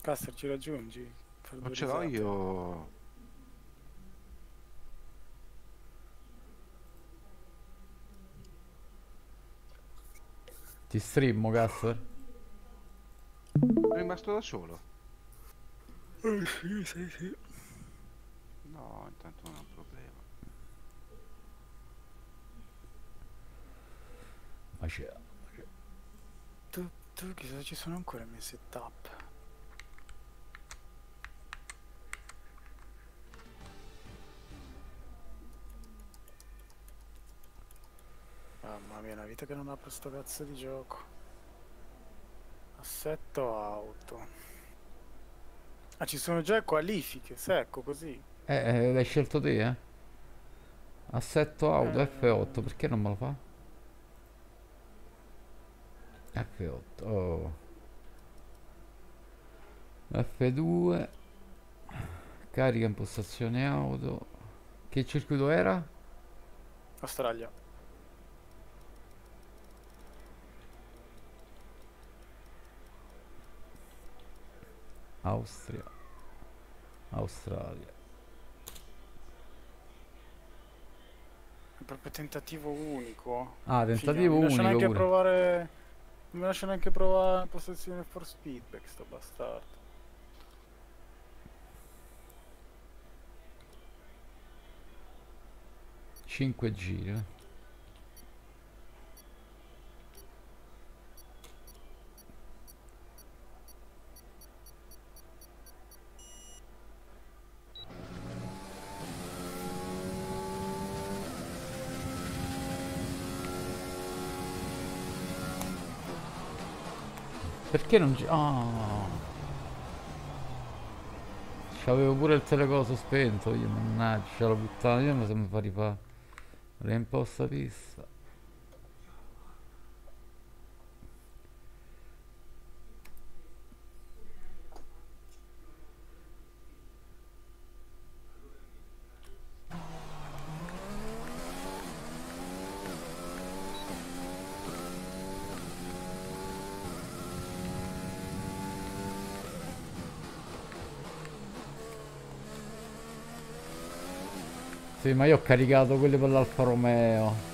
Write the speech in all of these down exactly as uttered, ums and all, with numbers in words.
Caster, ci raggiungi? Per Non due ce l'ho risate. io. Ti streamo, Caster? Sono rimasto da solo. Eh sì, sì, sì. No, intanto non è un problema. Ma c'è. Tu, tu chissà ci sono ancora i miei setup. Mamma mia, una vita che non apro sto cazzo di gioco. Assetto auto. Ah, ci sono già qualifiche, secco così. Eh, eh, l'hai scelto te, eh? Assetto auto F otto, Eh, perché non me lo fa? F otto, oh. F due, carica impostazione auto. Che circuito era? Australia. Austria, Australia. È proprio tentativo unico. Ah, Figa, non tentativo mi lascia unico neanche pure. provare. Non mi lascia neanche provare la postazione for speedback, sto bastardo. cinque giri, eh. Perché non gi- Ah, c'avevo pure il telecoso spento io, mannaggia la puttana, io mi sembra fa rifare. Reimposta pista. Sì, ma io ho caricato quelli per l'Alfa Romeo.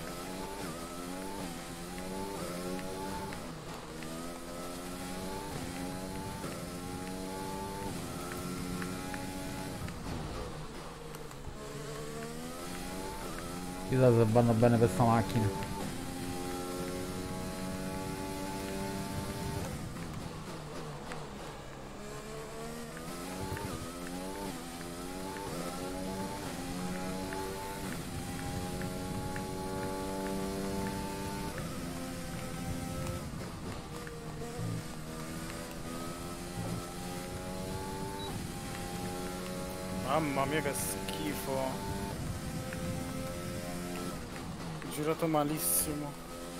Chissà se vanno bene per sta macchina. Mamma mia che schifo. Ho girato malissimo.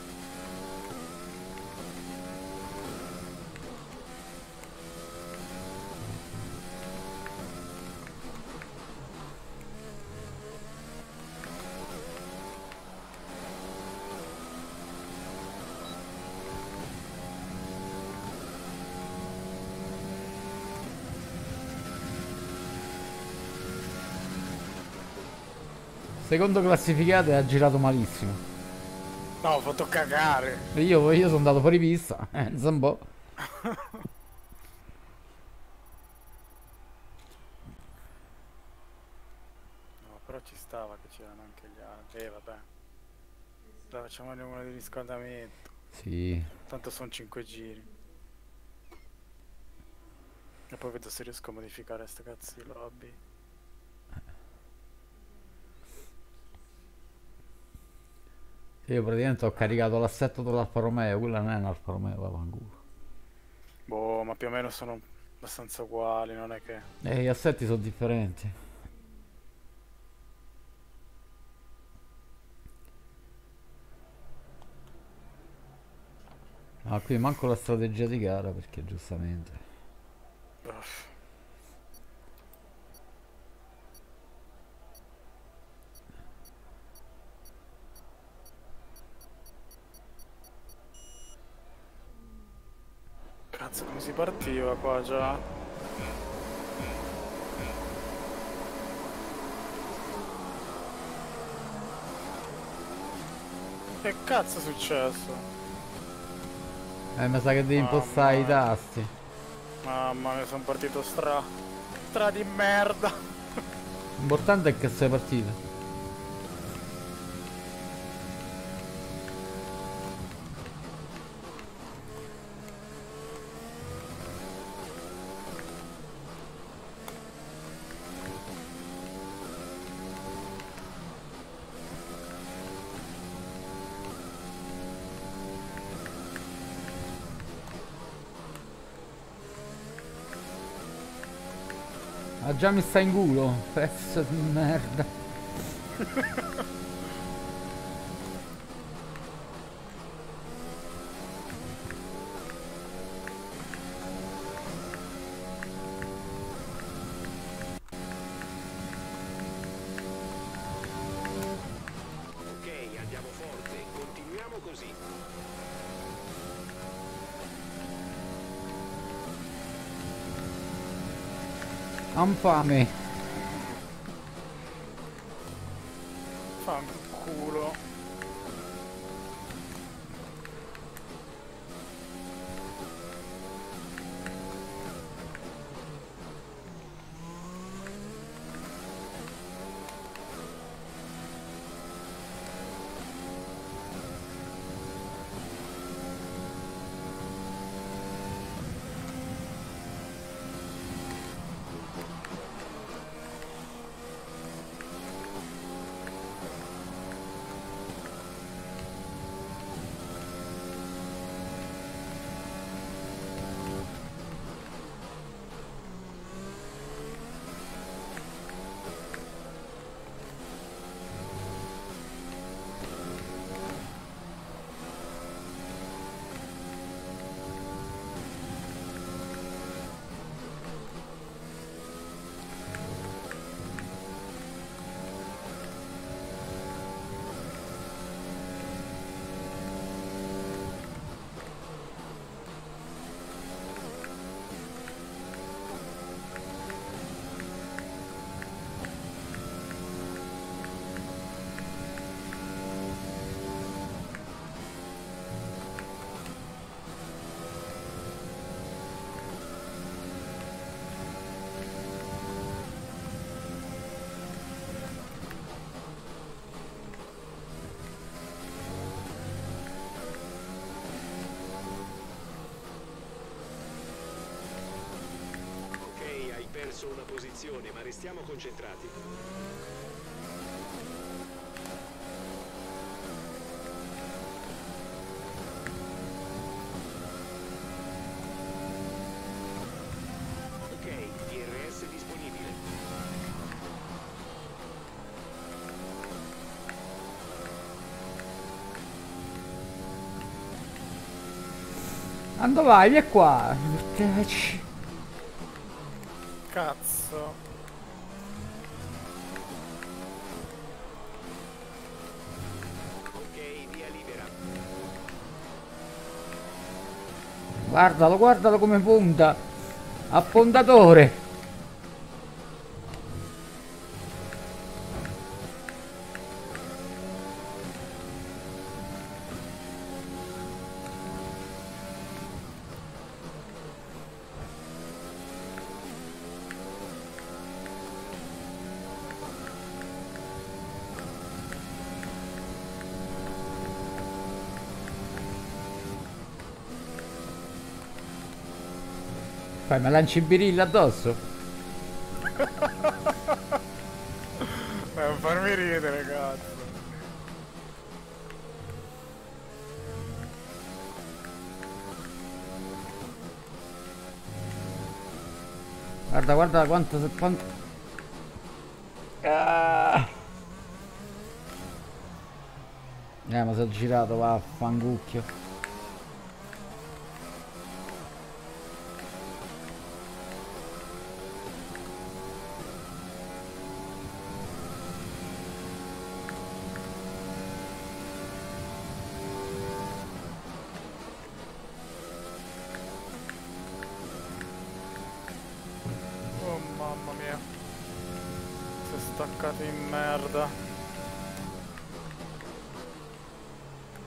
Secondo classificato e ha girato malissimo. No, ho fatto cagare. E io, io sono andato fuori pista. Eh, un po'. No, però ci stava che c'erano anche gli altri. Eh, vabbè. Dai, facciamone una di riscaldamento. Sì. Tanto sono cinque giri. E poi vedo se riesco a modificare ste cazzo di lobby. Io praticamente ho caricato l'assetto dell'Alfa Romeo. Quella non è un Alfa Romeo, vaffanculo. Boh, ma più o meno sono abbastanza uguali, non è che... E gli assetti sono differenti. Ah, qui manco la strategia di gara perché giustamente. Uff. Cazzo, come si partiva qua già? Che cazzo è successo? Eh, mi sa che devi Mamma impostare i mia. tasti. Mamma mia, sono partito stra... stra di merda. L'importante è che sei partito. Ah, già mi sta in culo, pezzo di merda. Ok, andiamo forte, continuiamo così. Han fame. Fanculo. Ok, hai perso una posizione, ma restiamo concentrati. Ok, D R S disponibile. Ando vai, via qua. Mortacci. Cazzo. Ok, via libera. Guardalo, guardalo come punta. Affondatore. Fai, me lanci birilla addosso? Eh, non farmi ridere, cazzo. Guarda, guarda quanto... quanto... Ah. Eh, ma si è girato, va a fangucchio. Oh mamma mia. Si è staccato in merda.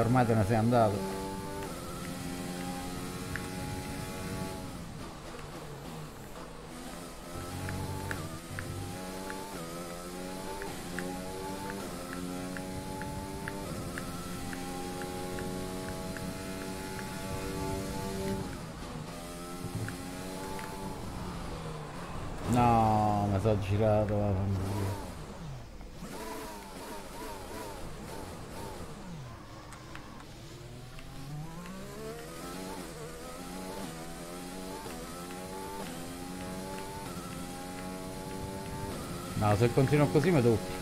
ormai te ne sei andato. No, mi sono girato la fanculo. No, se continuo così mi tocchi.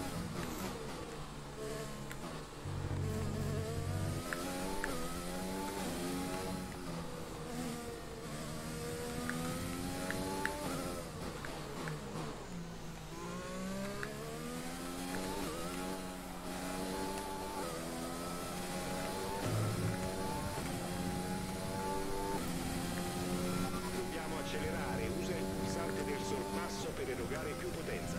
Dobbiamo accelerare. Usa il pulsante del sorpasso per erogare più potenza.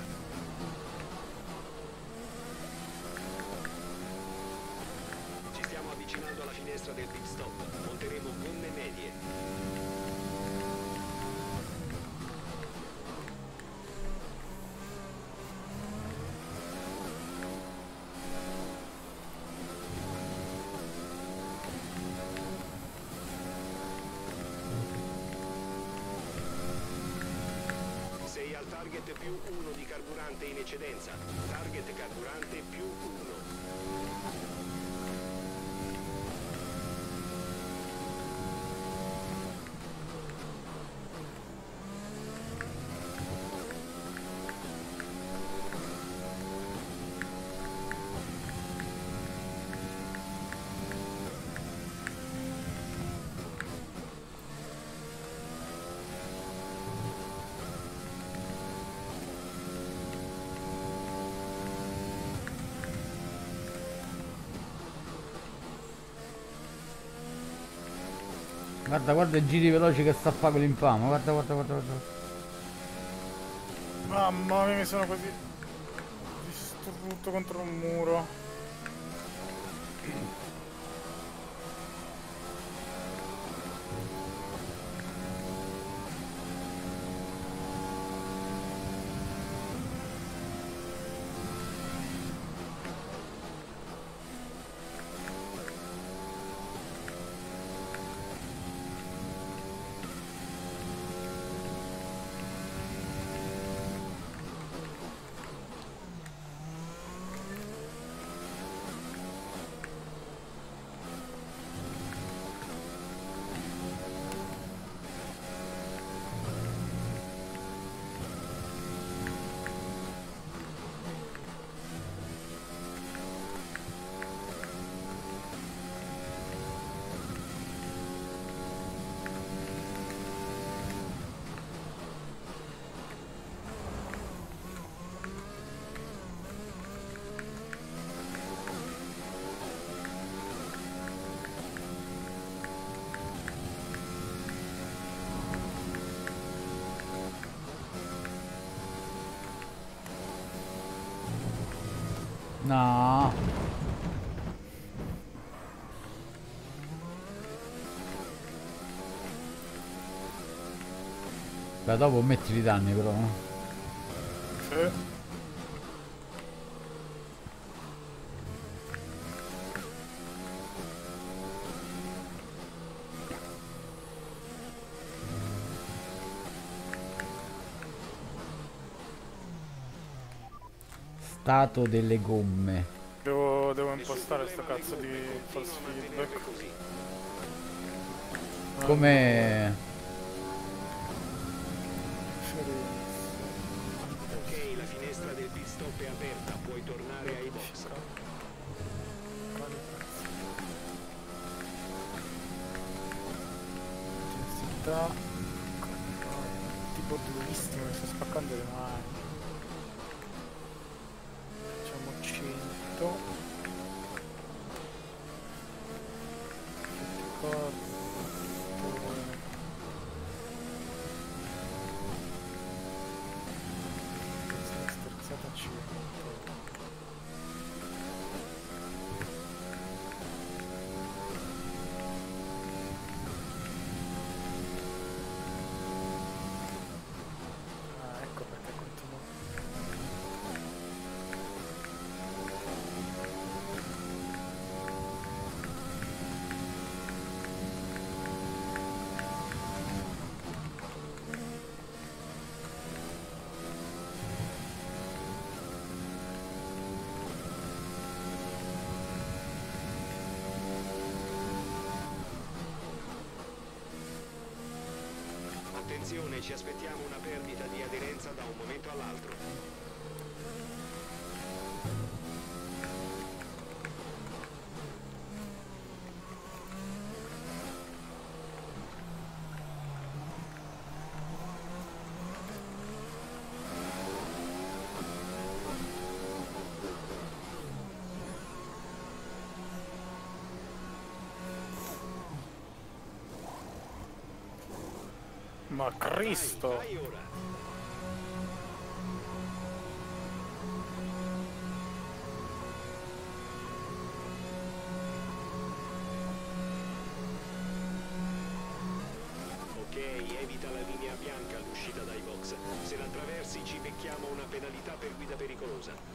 Ci stiamo avvicinando alla finestra del pit stop. Monteremo gomme medie. Sei al target più uno di carburante in eccedenza. Target carburante più uno. Guarda, guarda i giri veloci che sta a fare quell'infame. Guarda, guarda, guarda, guarda. Mamma mia, mi sono così distrutto contro un muro. No. Beh, dopo metti i danni però, no? Sì. Stato delle gomme. Devo, devo impostare sto cazzo di false feedback. Come... Ok, la finestra del pit stop è aperta, puoi tornare ai box. Intensità tipo durissimo, mi sto spaccando le mani. Facciamo cento. Corpo. Sterzata cento. Attenzione, ci aspettiamo una perdita di aderenza da un momento all'altro. Ma Cristo! Vai, vai ora. Ok, evita la linea bianca all'uscita dai box. Se la attraversi ci becchiamo una penalità per guida pericolosa.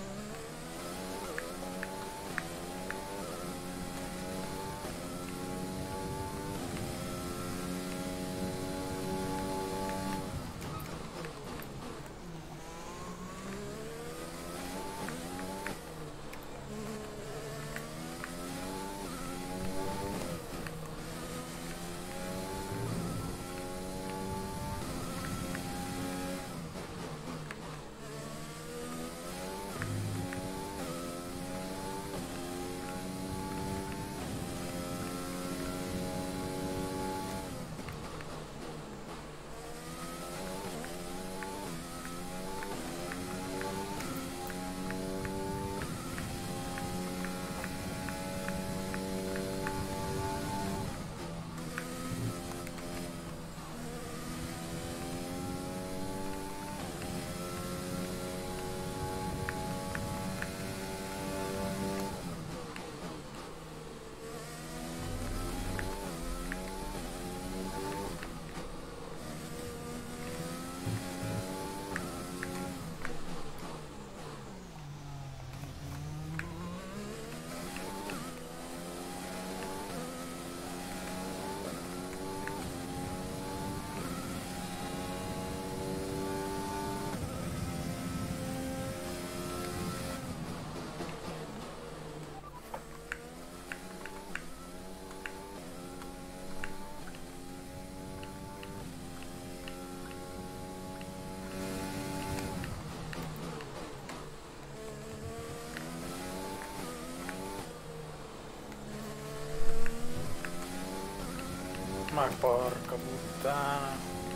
Ma porca puttana.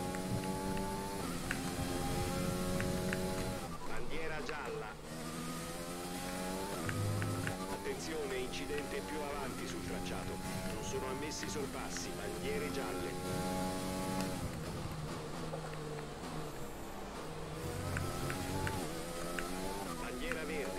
Bandiera gialla. Attenzione, incidente più avanti sul tracciato. Non sono ammessi sorpassi, bandiere gialle. Bandiera verde.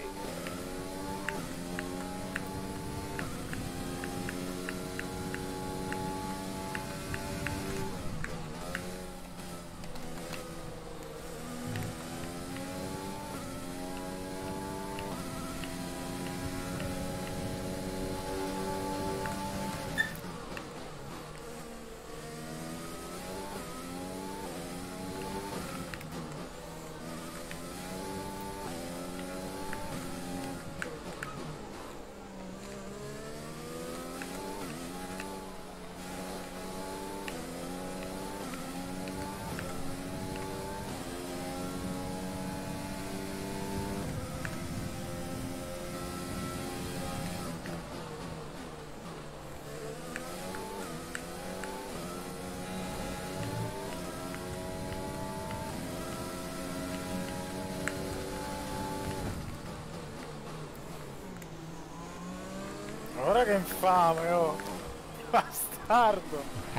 Ora che infame, oh! Bastardo!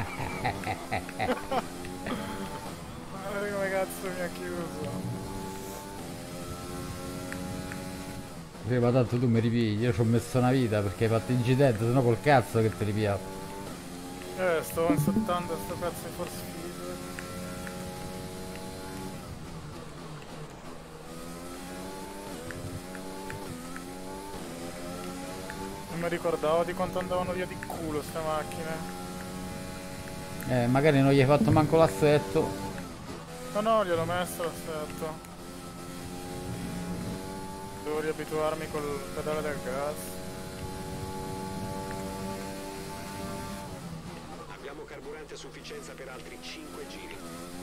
Guarda come cazzo mi ha chiuso! Sì, ma tanto tu mi ripigli, io ci ho messo una vita perché hai fatto incidente, sennò col cazzo che te ripiavo. Eh, sto insultando sto cazzo di force feed. Non mi ricordavo di quanto andavano via di culo ste macchine. Eh, magari non gli hai fatto manco l'assetto. No, no, gliel'ho messo l'assetto. Devo riabituarmi col pedale del gas. Abbiamo carburante a sufficienza per altri cinque giri.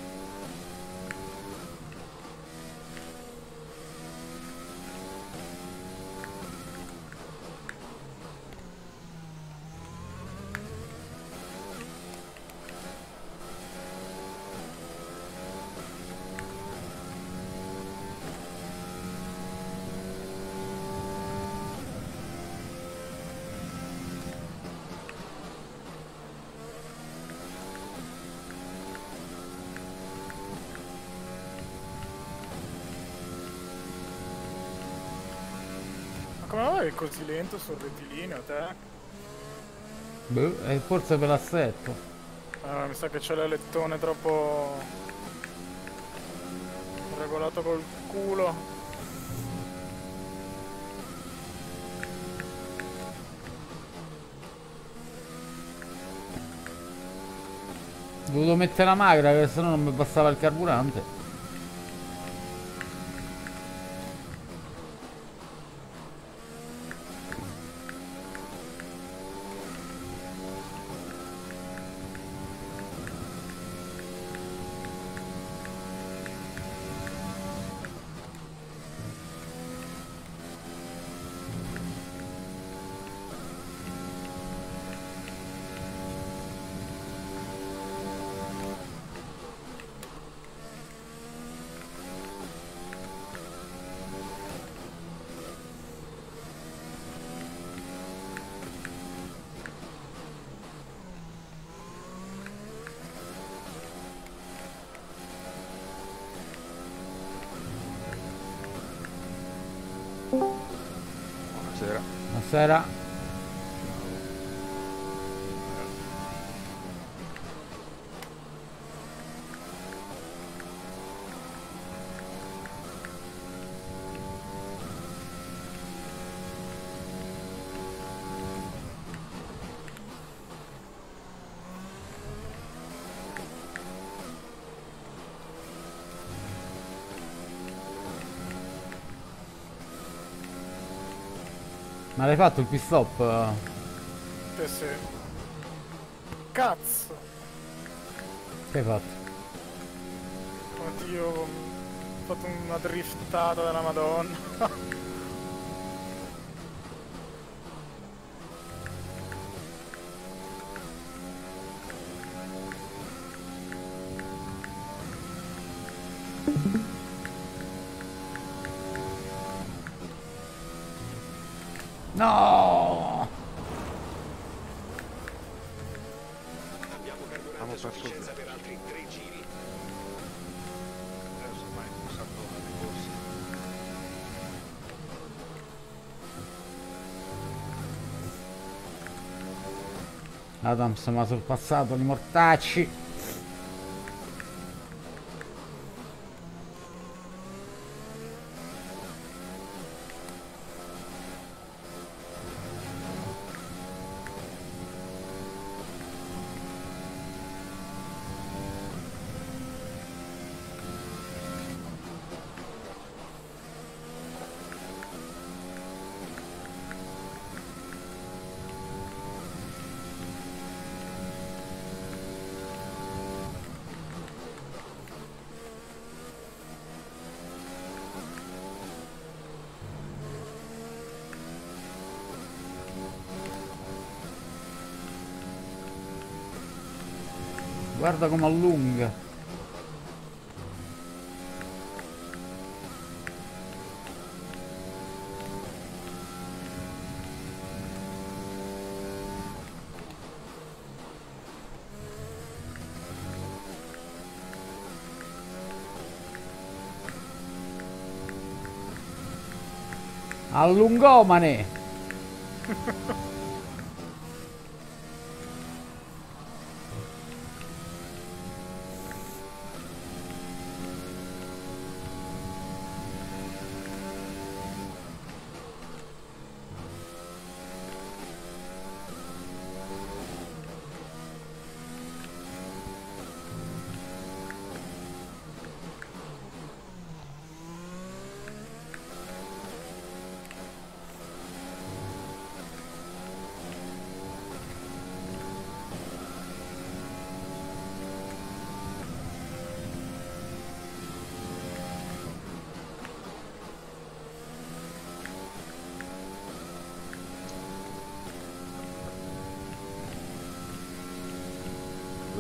Come mai è così lento sul rettilineo, te? Boh, è forse per l'assetto. Ah, mi sa che c'è l'alettone troppo regolato col culo. Ho dovuto mettere la magra, che sennò non mi passava il carburante. Buonasera. Buonasera. Ma l'hai fatto il pit stop? Che sì. Cazzo! Che hai fatto? Oddio, ho fatto una driftata della Madonna. No! Abbiamo carburante Abbiamo a perso sufficienza il- per altri tre giri. Adesso ormai è passato le corse. Adams mi ha sorpassato di mortacci. Guarda come allunga. Allungomane.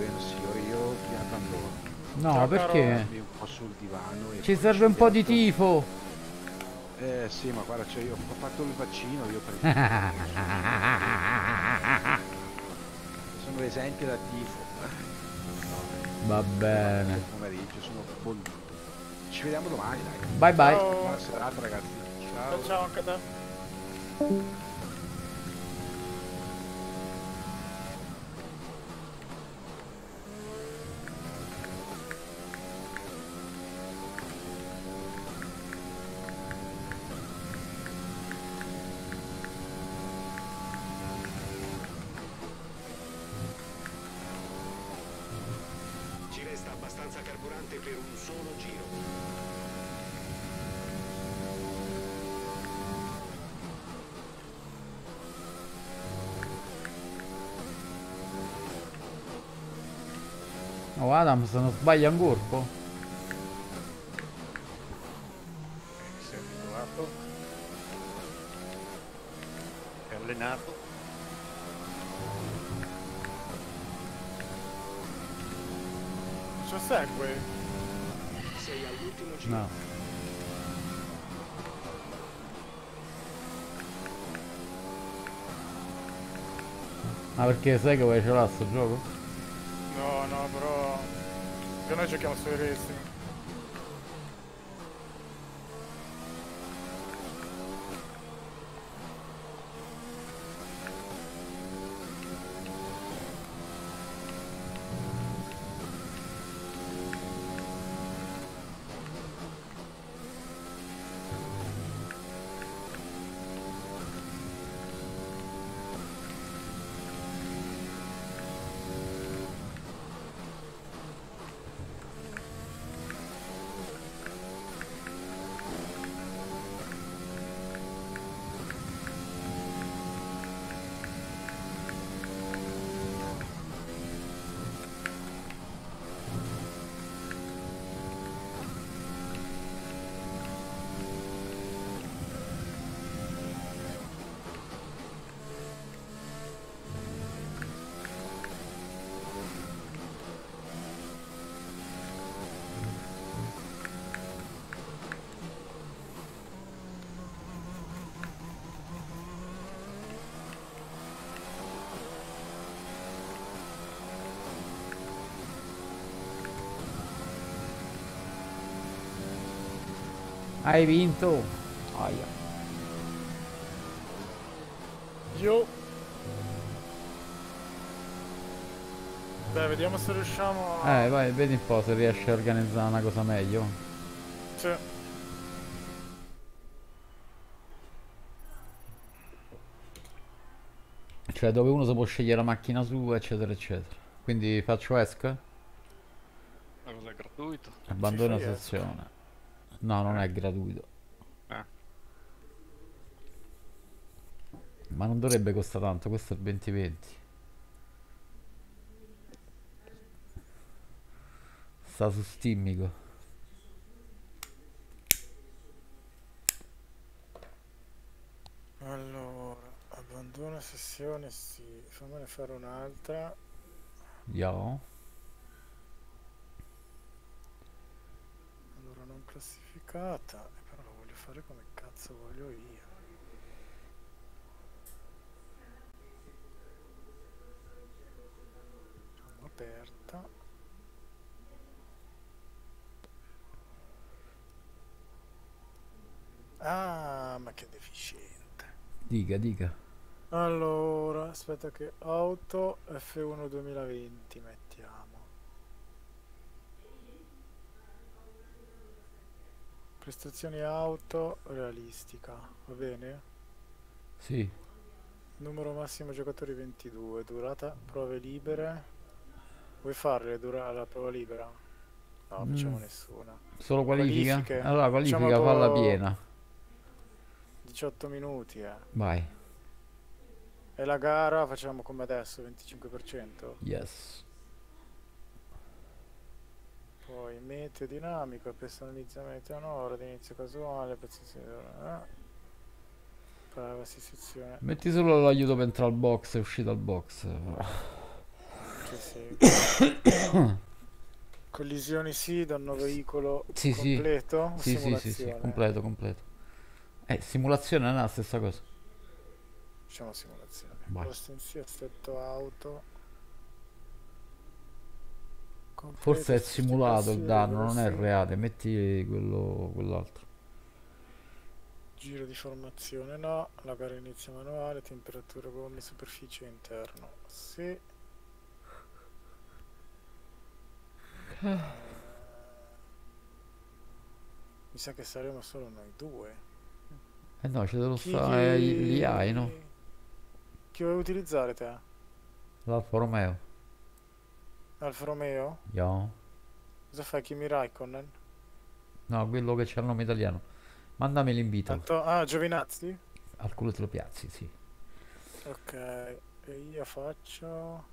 bueno signore, io vi abbandono. No, Ciao, perché? caro. Dormi un po' sul divano e Ci poi serve un po' di vediamo. tifo. Eh sì, ma guarda, cioè, io ho fatto il vaccino, io per sono esenti da tifo. Va Del bene. pomeriggio, sono bolluto. Ci vediamo domani, dai. Bye bye. Ciao. Buona serata, ragazzi. Ciao Ciao. ciao anche a te. Ci resta abbastanza carburante per un solo giro. Oh Adams, non sbaglia un colpo? Sei abituato. È allenato. Ci segue? Sei all'ultimo giro. No. Ma perché sai che vuoi ce l'ha sto gioco? No, no, però... Che noi giochiamo sui racing. Hai vinto. Aia. Io... Dai, vediamo se riusciamo a... Eh, vai, vedi un po' se riesci a organizzare una cosa meglio. Sì. Cioè dove uno si può scegliere la macchina sua, eccetera, eccetera. Quindi faccio esca? Una cosa gratuito. Abbandono Ci fai sessione. No, non è gratuito. Ah, Ma non dovrebbe costare tanto, questo è il venti venti. Sta su Steamico. Allora, abbandona sessione, sì. Fammene fare un'altra. Yo. Allora, non classificata. eh, Però la voglio fare come cazzo voglio io. Facciamo aperta. Ah, ma che deficiente. Dica, dica. Allora, aspetta che auto F uno duemilaventi mettiamo. Prestazioni auto realistica, va bene? Sì. Numero massimo giocatori ventidue, durata prove libere. Vuoi farle dura la prova libera? No, facciamo Mm, nessuna. solo qualifica? Qualifiche? Allora, Facciamo qualifica falla proprio piena. diciotto minuti, eh. Vai. E la gara facciamo come adesso, venticinque per cento. Yes. Poi meteo dinamico, personalizzamento un'ora di inizio casuale, precisazione, eh. privacy sezione. Metti solo l'aiuto per entrare al box e uscire dal box. Sì, sì. Collisioni sì, danno veicolo Sì, sì. completo o Sì, sì, sì, sì, simulazione? completo, completo. Eh, simulazione non è la stessa cosa. Facciamo simulazione. Vai. Posto in sì, assetto auto. Forse Completo, è safety simulato il passive, danno, non è reversing, reale. Metti quello, quell'altro. giro di formazione no, la gara inizia manuale, temperatura gomme, superficie interno. Sì. Eh, mi sa che saremo solo noi due. Eh no, ci devo Chi, stare gli A I, no? chi... chi vuoi utilizzare te? L'Alfa Romeo. Alfa Romeo? Io. Cosa fai? Kimi Raikkonen? No, quello che c'ha il nome italiano. Mandami l'invito. Anto- ah, Giovinazzi? Al culo te lo piazzi, sì. Ok, e io faccio...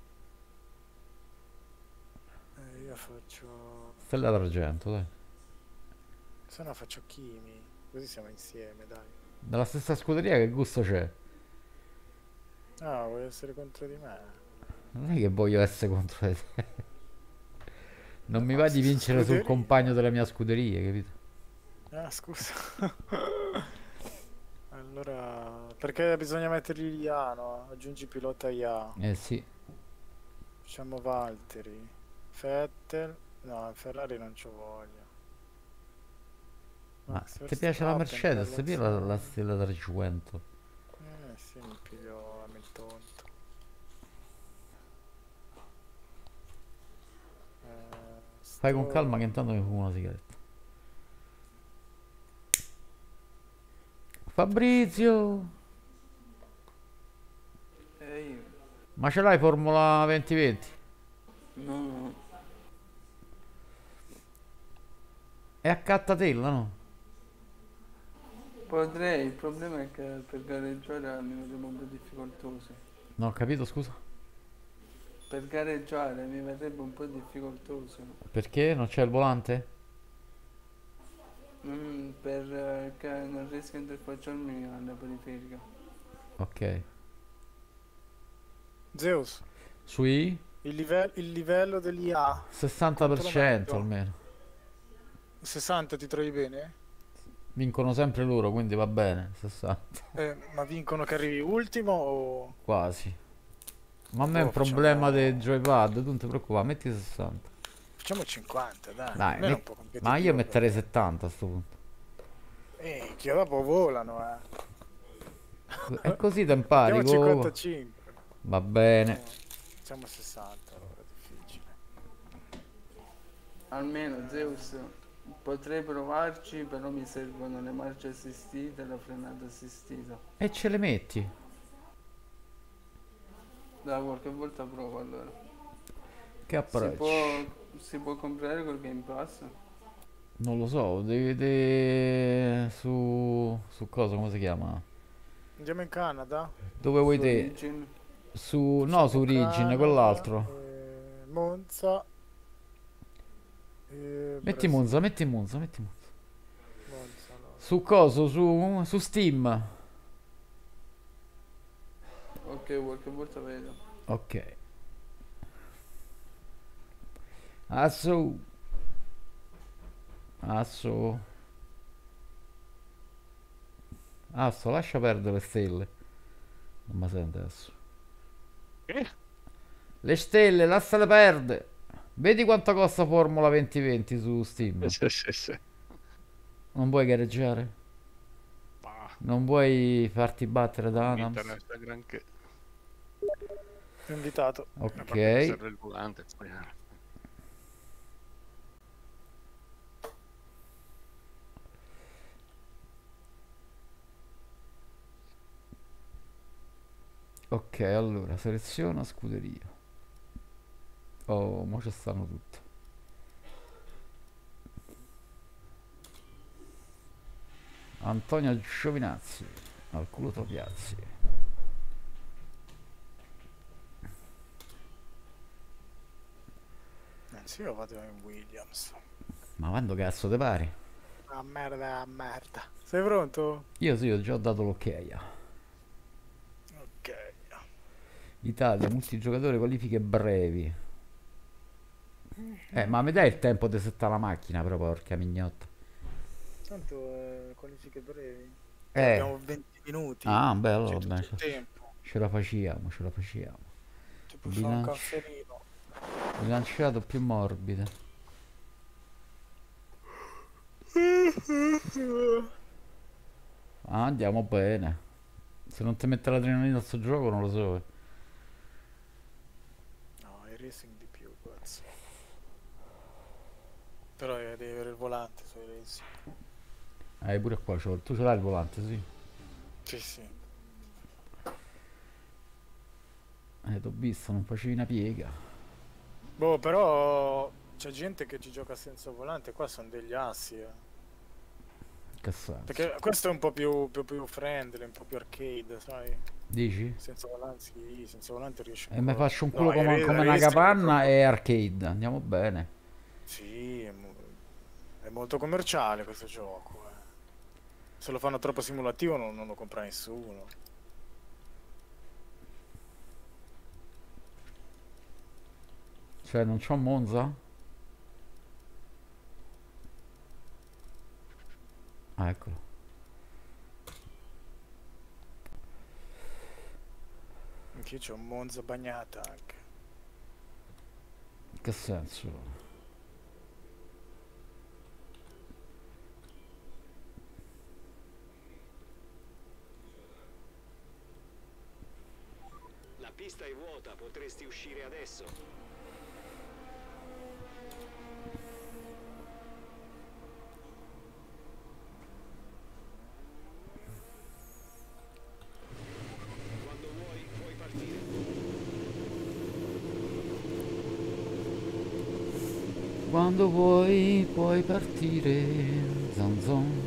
E io faccio... Stella d'argento, dai. Se no faccio Kimi, così siamo insieme, dai. Dalla stessa scuderia che gusto c'è? Ah, vuoi essere contro di me? Non è che voglio essere contro di te. Non mi No, va di stessa vincere sul scuderia. compagno della mia scuderia, capito? Ah, scusa. Allora, perché bisogna mettergli gli A, no? Aggiungi pilota I A. Eh sì. Facciamo Valtteri. Vettel. No, Ferrari non c'ho voglia. Ma Max ti piace la Verstappen, Mercedes? Pia la, la Carlos Stella d'argento. Eh sì, mi piglio Hamilton. Eh, Fai con calma che sto... intanto mi fumo una sigaretta. Fabrizio! Ehi, Ma ce l'hai Formula duemilaventi? no, no, È a cattatella, no? potrei, il problema è che per gareggiare mi verrebbe un po' difficoltoso. Non ho capito, scusa. Per gareggiare mi verrebbe un po' difficoltoso. Perché? Non c'è il volante? Mm, perché non riesco a interfacciarmi alla periferica. Ok. Zeus, Sui il, live- il livello degli A, sessanta per quanto lo cento metto? almeno. sessanta ti trovi bene? Vincono sempre loro, quindi va bene. sessanta. Eh, ma vincono che arrivi ultimo o... Quasi. Ma a me è un Boh, problema facciamo... del joypad, tu non ti preoccupare, metti sessanta. Facciamo cinquanta, dai, Dai, almeno met- un po' ma io competitivo per metterei me. settanta a sto punto. Eh, che dopo volano, eh. E così te Mettiamo impari, co- cinquantacinque. va bene. No, facciamo sessanta, allora, difficile. Almeno Zeus potrei provarci, però mi servono le marce assistite e la frenata assistita. E ce le metti. Da qualche volta provo allora. Che Si approccio? può, si può comprare col Game Pass? Non lo so, devi vedere su... su cosa, come si chiama? Andiamo in Canada? Dove vuoi Su te? Origin? Su... no, su Facciamo Origin, Canada, quell'altro. eh, Monza. E Metti Brasile. Monza, metti Monza, metti Monza. Monza, no. Su coso, su... su Steam. Ok, qualche volta vedo. Ok. Asso. Asso. Asso, lascia perdere le stelle. Non mi sente adesso. Che? Le stelle, lasciale perdere. Vedi quanto costa Formula duemilaventi su Steam. Sì, sì, sì. Non vuoi gareggiare? Ma Non vuoi farti battere da Adams? internet è granché. Ti ho invitato. A parte che Ok. serve il volante. poi, eh. Ok, allora, seleziona scuderia. Oh, mo ci stanno tutte. Antonio Giovinazzi. Al culo Topiazzi. Anzi, io vado in Williams. Ma quando cazzo te pare? Ah, merda, ah, merda. Sei pronto? Io sì, ho già dato l'ok. Ok. Italia, multigiocatore, qualifiche brevi. Eh, ma mi dai il tempo di settare la macchina, però, porca mignotta. Tanto eh, qualifiche brevi. Eh. Abbiamo venti minuti. Ah, beh, C'è allora, tutto beh, il ce, tempo. ce la facciamo, ce la facciamo. Ti puoi fare un Bilanci- caffèrino. bilanciato più morbido. Ah, andiamo bene. Se non ti mette l'adrenalina a sto gioco, non lo so. eh. No, è racing di più, cazzo. Però eh, devi avere il volante sui racing. Eh, pure qua c'ho. Tu ce l'hai il volante, sì. Sì, sì. Eh, t'ho visto, non facevi una piega. Boh, però c'è gente che ci gioca senza volante, qua sono degli assi, eh. Che senso? Perché questo è un po' più, più, più friendly, un po' più arcade, sai? Dici? Senza volante, sì, senza volante riesci E mi ancora. faccio un No, culo i come, ra- come una racing è capanna proprio- e arcade. Andiamo bene. Sì, è, mo- è molto commerciale questo gioco, eh. Se lo fanno troppo simulativo non, non lo compra nessuno. Cioè, non c'ho Monza? Ah, eccolo. Anche io c'ho un Monza bagnata anche. Che senso? La pista è vuota, potresti uscire adesso. Quando vuoi, puoi partire. Quando vuoi puoi partire, Zanzon.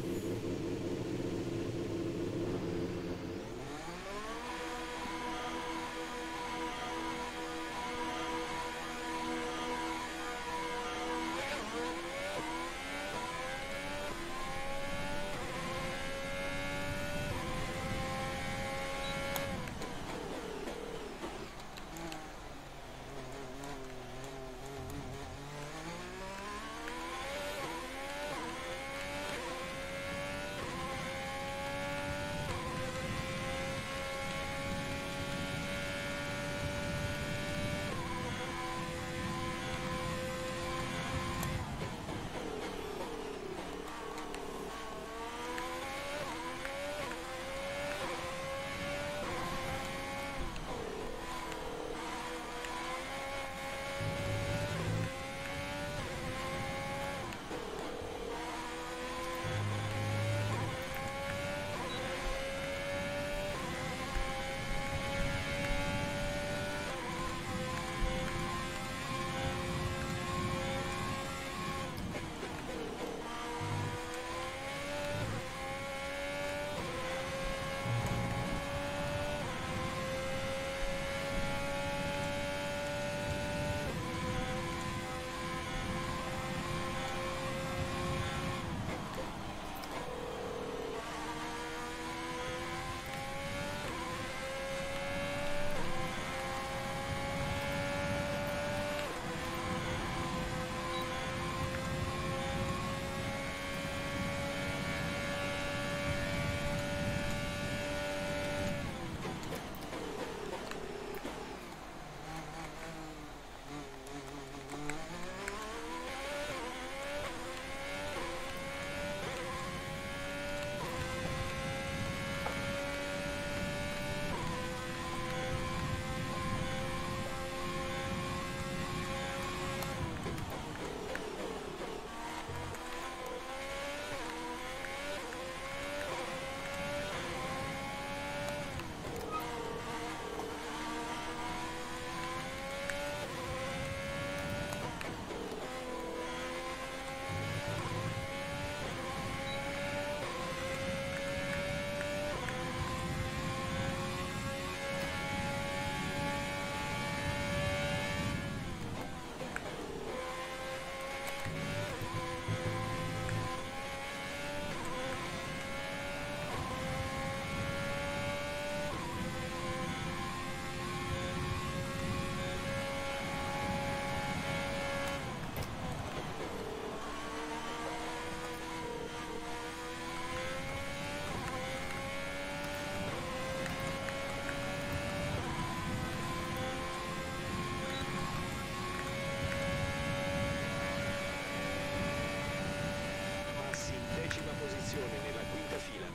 posizione nella quinta fila.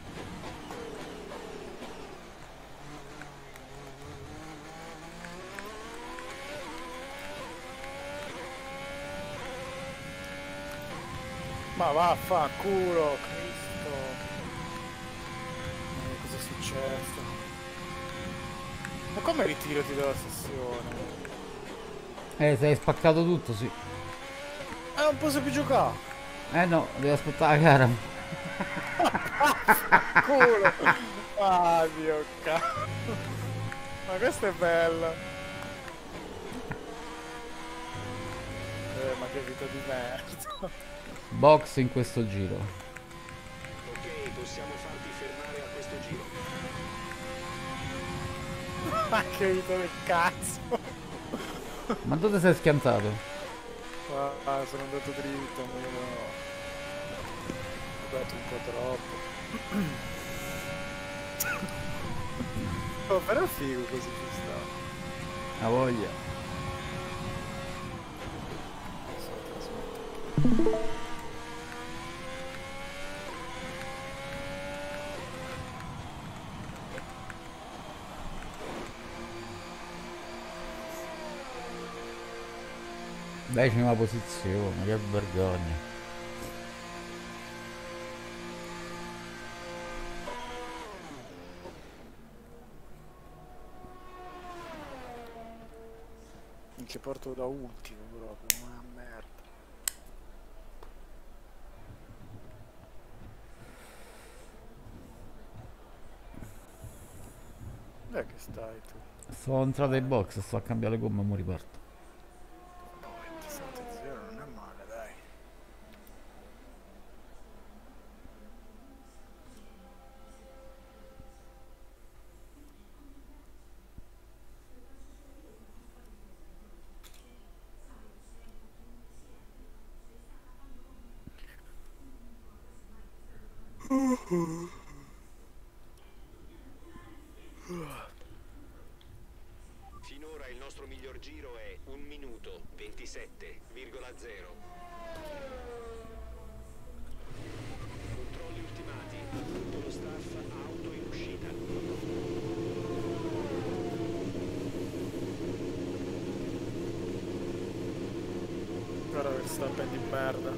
Ma vaffanculo, Cristo. Ma cosa è successo? Ma come ritirati dalla sessione? Eh, sei spaccato tutto, sì. Eh, non posso più giocare. Eh no, devo aspettare la gara. Culo. Ah, mio cazzo. Ma questa è bella. Eh, ma che vita di merda. Box in questo giro. Ok, possiamo farti fermare a questo giro. Ma che vita del cazzo. Ma dove sei schiantato? Ah, sono andato dritto, ma io no. Ho dato un po' troppo. Oh, però è figo così ci sta. La voglia. Decima posizione, che vergogna. Che porto da ultimo proprio, ma merda. Dov'è che stai tu? Sono entrato in box, sto a cambiare le gomme e mo riparto. No, ventisette zero non è male, dai. Finora il nostro miglior giro è un minuto ventisette virgola zero. Controlli ultimati. Tutto lo staff auto in uscita. Guarda Verstappen di merda.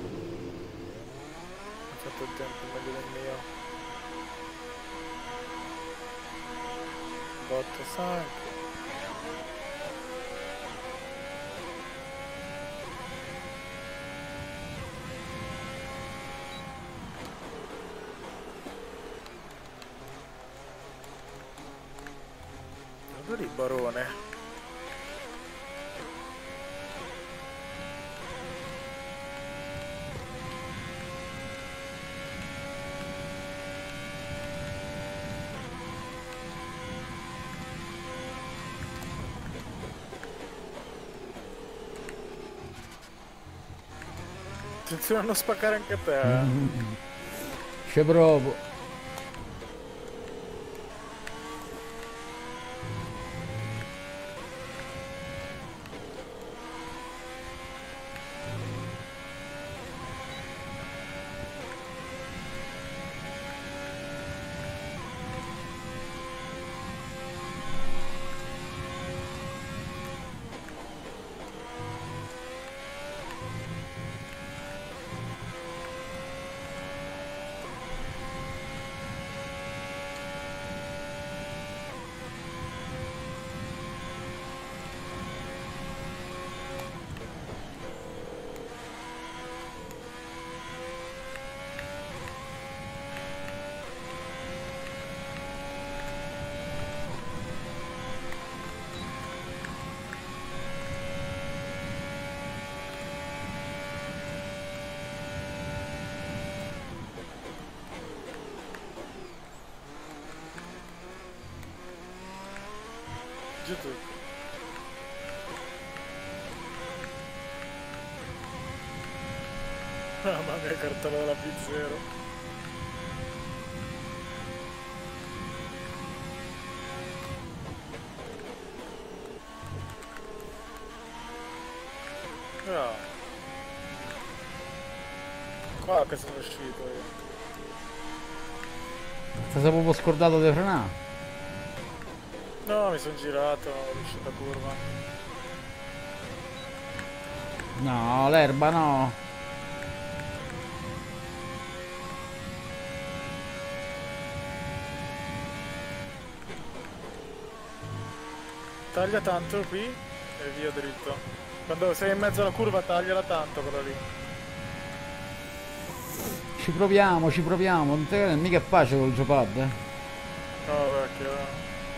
Ha fatto il tempo meglio del mio. Bottas anche. Guarda lì, barone. Attenzione a non spaccare anche te, eh. Ci provo. Giù tu. Mamma mia, cartella della P zero. No. Qua che sono uscito io. Ti sei proprio scordato di frenare? No, mi sono girato, ho riuscito a curva. No, l'erba no. Taglia tanto qui e via dritto. Quando sei in mezzo alla curva tagliala tanto quella lì. Ci proviamo, ci proviamo. Non te mica è facile col Geopad, eh. No, vecchio.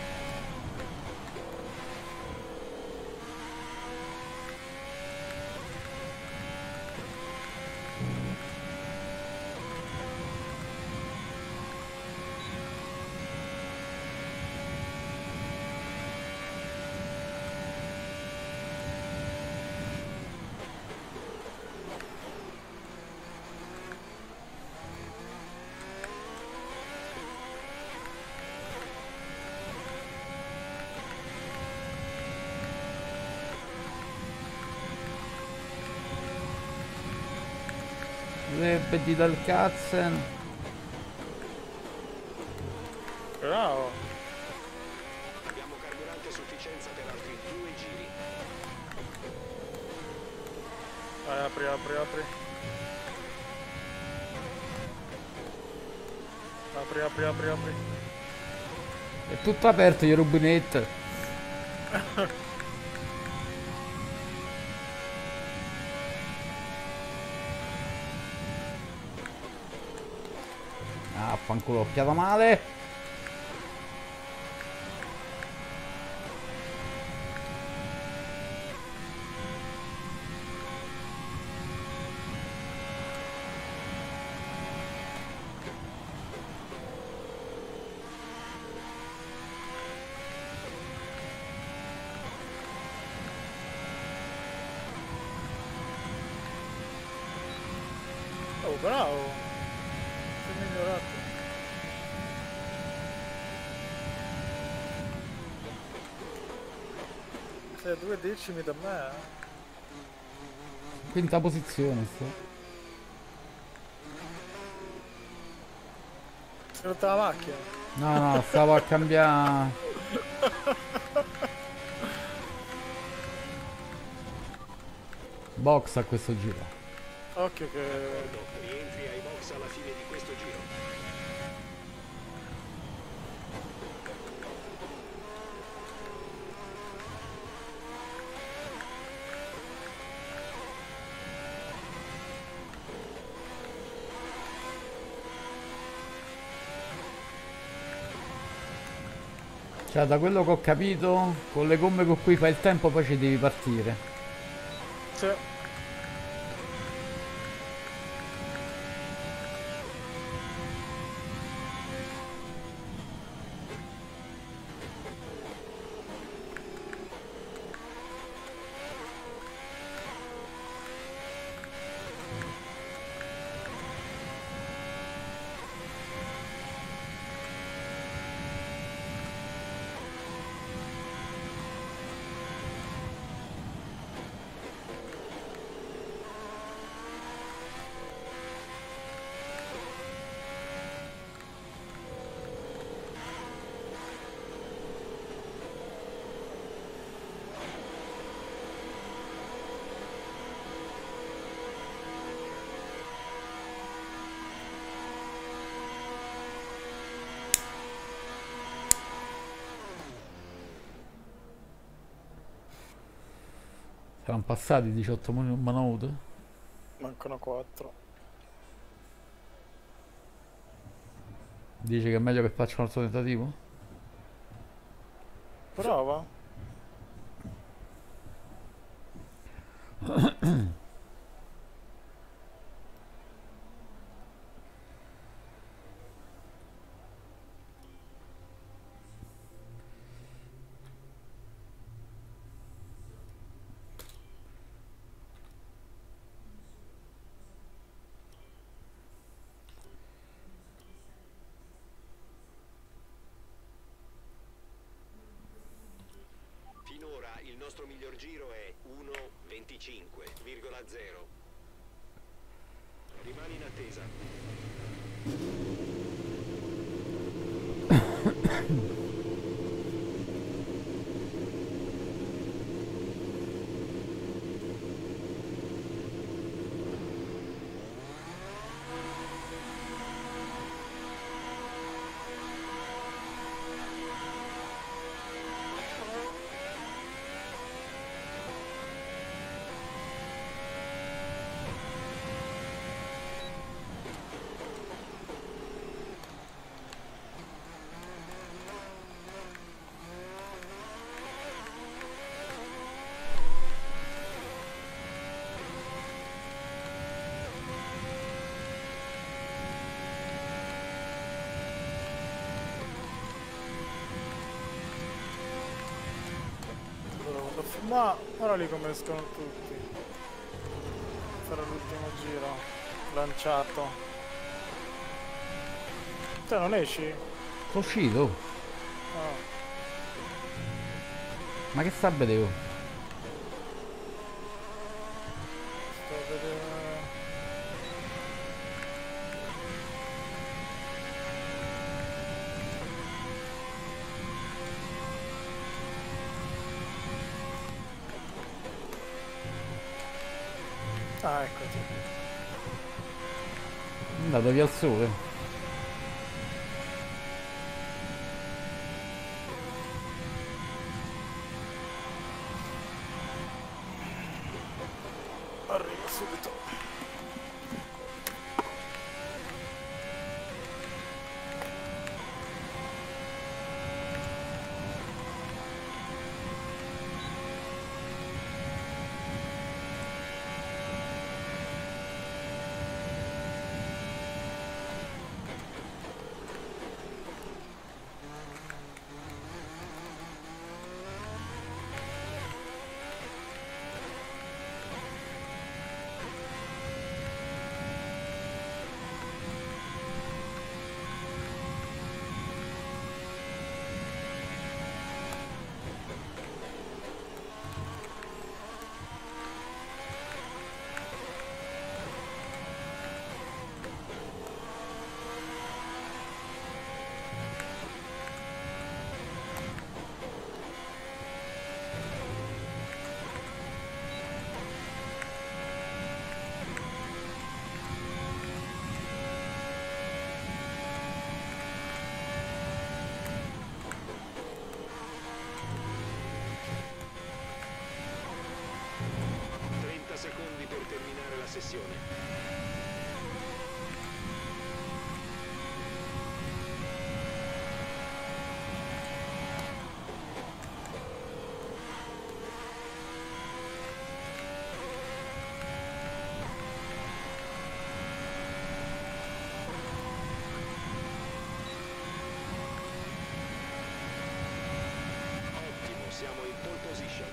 Ripeti dal Katzen. Bravo. Abbiamo carburante a sufficienza per altri due giri. Vai, apri, apri, apri. Apri, apri, apri, apri. È tutto aperto, io rubinetto. Ah, fanculo, occhiata male. Oh, bravo. Sei migliorato. Sei a due decimi da me, eh. Quinta posizione sto. Si è rotta la macchina. No, no, stavo a cambiare. Box a questo giro. Occhio che... Rientri ai box alla fine di questo giro. Cioè, da quello che ho capito, con le gomme con cui fai il tempo poi ci devi partire. Sì. Saranno passati diciotto minuti. Mancano quattro. Dici che è meglio che faccia un altro tentativo? Prova. Finora il nostro miglior giro è uno venticinque virgola zero. Rimani in attesa. Ma ora lì come escono tutti. Farò l'ultimo giro. Lanciato. Te non esci? Sono uscito. No. Ma che sta a vedevo? Sto a vedere. Ah, eccoti. È andato via il sole. Arrivo subito. trenta secondi per terminare la sessione. Ottimo, siamo in pole position.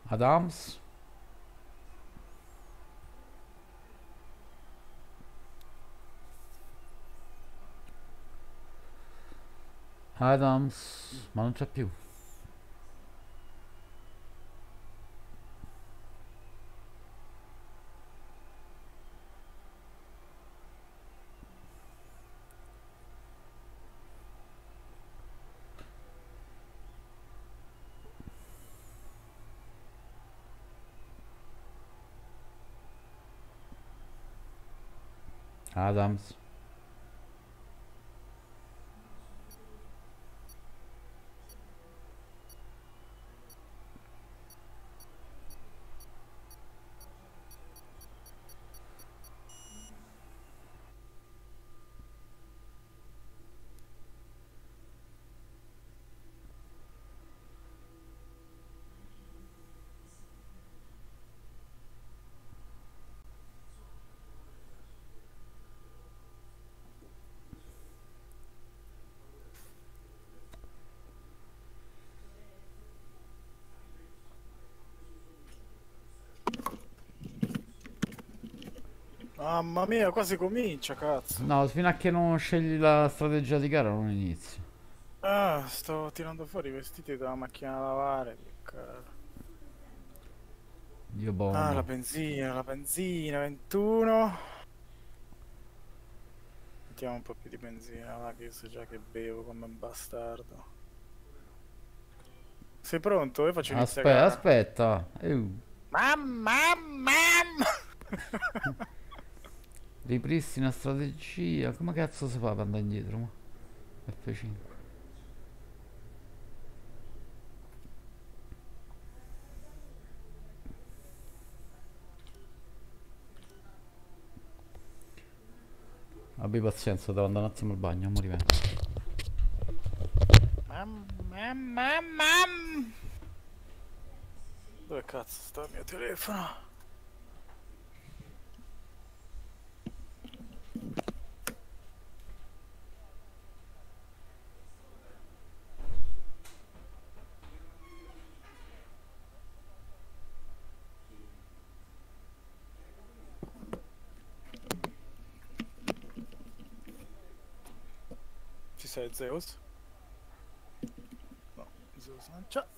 Adams. Adams, ma non c'è più. Adams. Mamma mia, quasi comincia, cazzo. No, fino a che non scegli la strategia di gara non inizia. Ah, sto tirando fuori i vestiti dalla macchina da lavare. Che caro. Dio buono. Ah, la benzina, la benzina, ventuno. Mettiamo un po' più di benzina, va, che io so già che bevo come un bastardo. Sei pronto? Io faccio iniziare. Aspetta, aspetta. Uh. Mamma, mamma. Ripristina strategia. Come cazzo si fa per andare indietro? Ma? F cinque. Abbi pazienza, devo andare un attimo al bagno, mo rivengo. Mamma, mamma. Dove cazzo sta il mio telefono? Ci sei, Zeus? No, Zeus non c'è.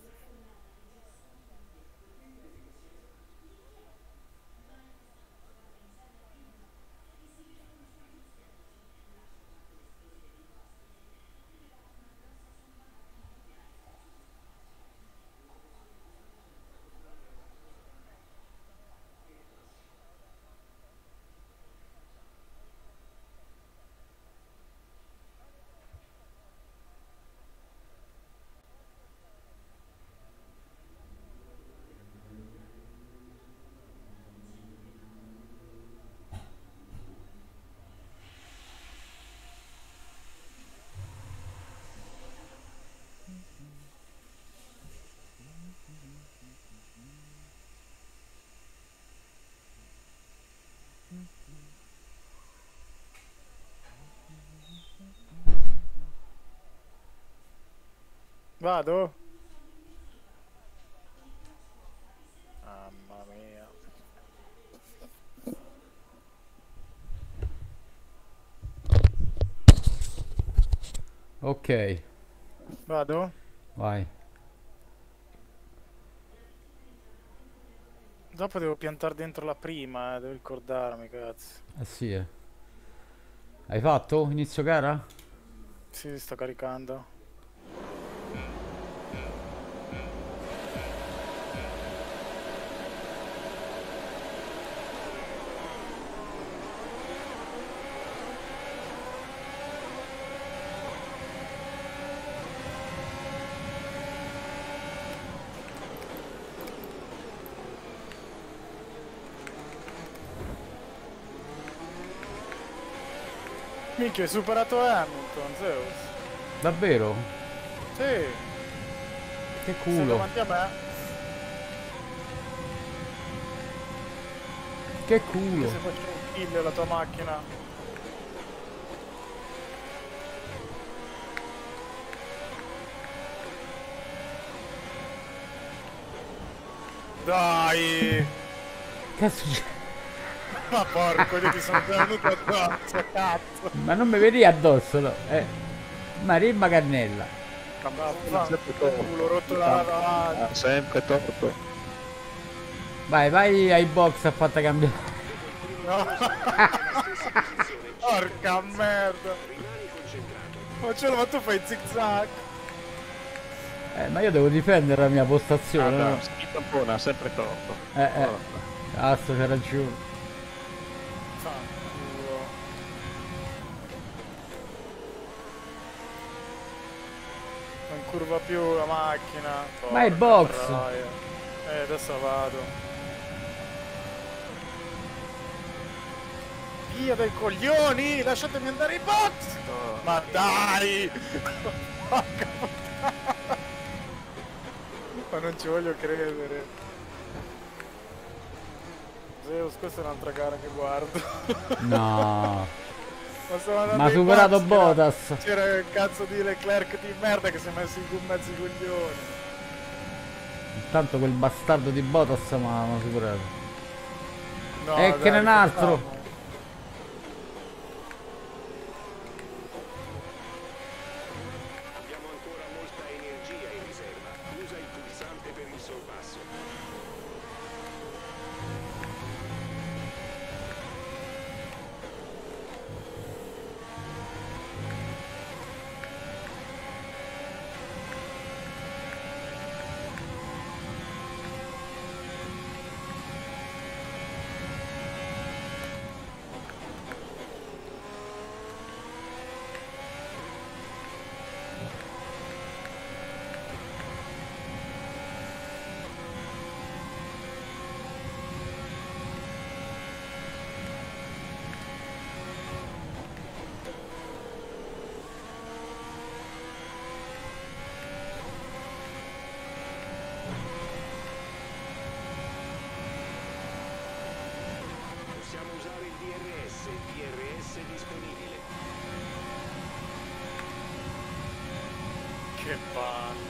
Vado? Mamma mia. Ok, Vado? vai. Dopo devo piantare dentro la prima, eh, devo ricordarmi, cazzo. Eh sì, eh. Hai fatto? Inizio gara? Sì, sto caricando. Minchia, hai superato Hamilton, Zeus. Davvero? Sì, Che sei culo. davanti a me. Che Che culo. se faccio un kill la tua macchina. dai! Cazzo c'è? Ma porco, io ti sono venuto addosso, cazzo! Ma non mi vedi addosso, no? Eh. Marimma cannella. Ma culo, rotto la davanti. Ha sempre torto. Vai, vai ai box a fatta cambiare. No. Porca merda! Ma ce l'ho, ma tu fai zig zag! Eh, ma io devo difendere la mia postazione, Ah, no? no, sti tampone, ha sempre torto. Eh, eh. Oh. Cazzo, c'è ragione. Fanculo. Non curva più la macchina. Ma è Porca box. troia. Eh, adesso vado. Via dai coglioni! Lasciatemi andare in box! Ma dai! Porca puttana! Ma non ci voglio credere. Zeus, questa è un'altra gara che guardo. No. Ma sono andato Ma ha in superato box, c'era- Bottas. C'era il cazzo di Leclerc di merda che si è messo in mezzo ai coglioni. Intanto quel bastardo di Bottas mi ha mi ha superato. No, E dai, che ne un altro. rifacciamo. Abbiamo ancora molta energia in riserva. Usa il pulsante per il sorpasso. Possiamo usare il D R S, D R S disponibile. Che palle.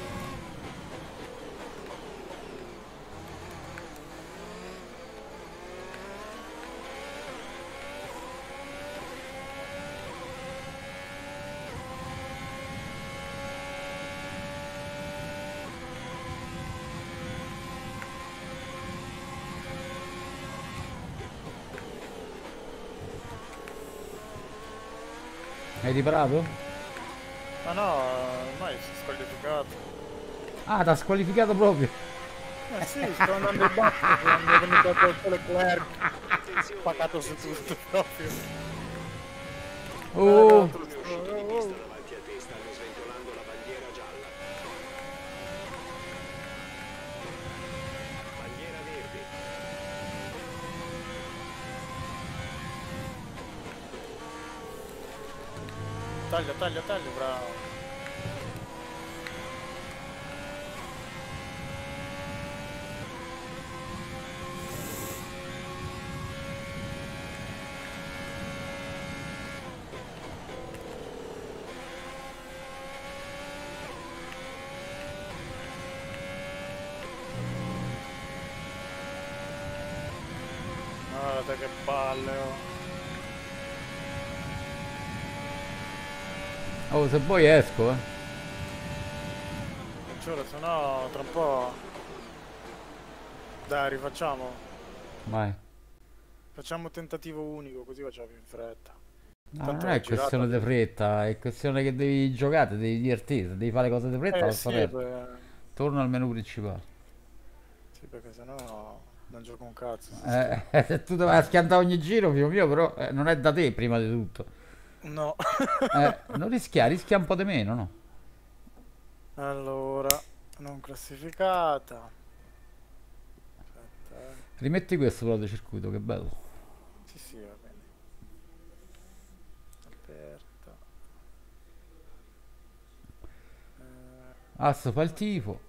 Hai riparato? Ma no, ormai si è squalificato. Ah, t'ha squalificato proprio. Eh sì, sto andando in basso, quando è venuto a Leclerc. Pagato su tutto proprio. Oh, Eh, no, Come usciti di pista davanti a te stanno sventolando la bandiera gialla. Bandiera verde. Taglia, taglia, taglia, bravo. Guarda che palle, oh. oh, se vuoi esco, eh. Giuro, se no tra un po'. Dai, rifacciamo. Vai. Facciamo tentativo unico, così facciamo più in fretta. No, Tanto non è l'ho girata questione di lì. fretta, è questione che devi giocare, devi divertirti, devi fare cose di fretta, Eh per sì, fare. beh, Torna al menu principale. sì, perché sennò non gioco un cazzo. Eh, se tu dovrai schiantare ogni giro, figlio mio, però eh, non è da te prima di tutto. No. Eh, non rischia, rischia un po' di meno, no? Allora, non classificata. Aspetta, eh. Rimetti questo però di circuito, che bello. Sì, sì, va bene. Aperta. Eh, Asso fa il tifo.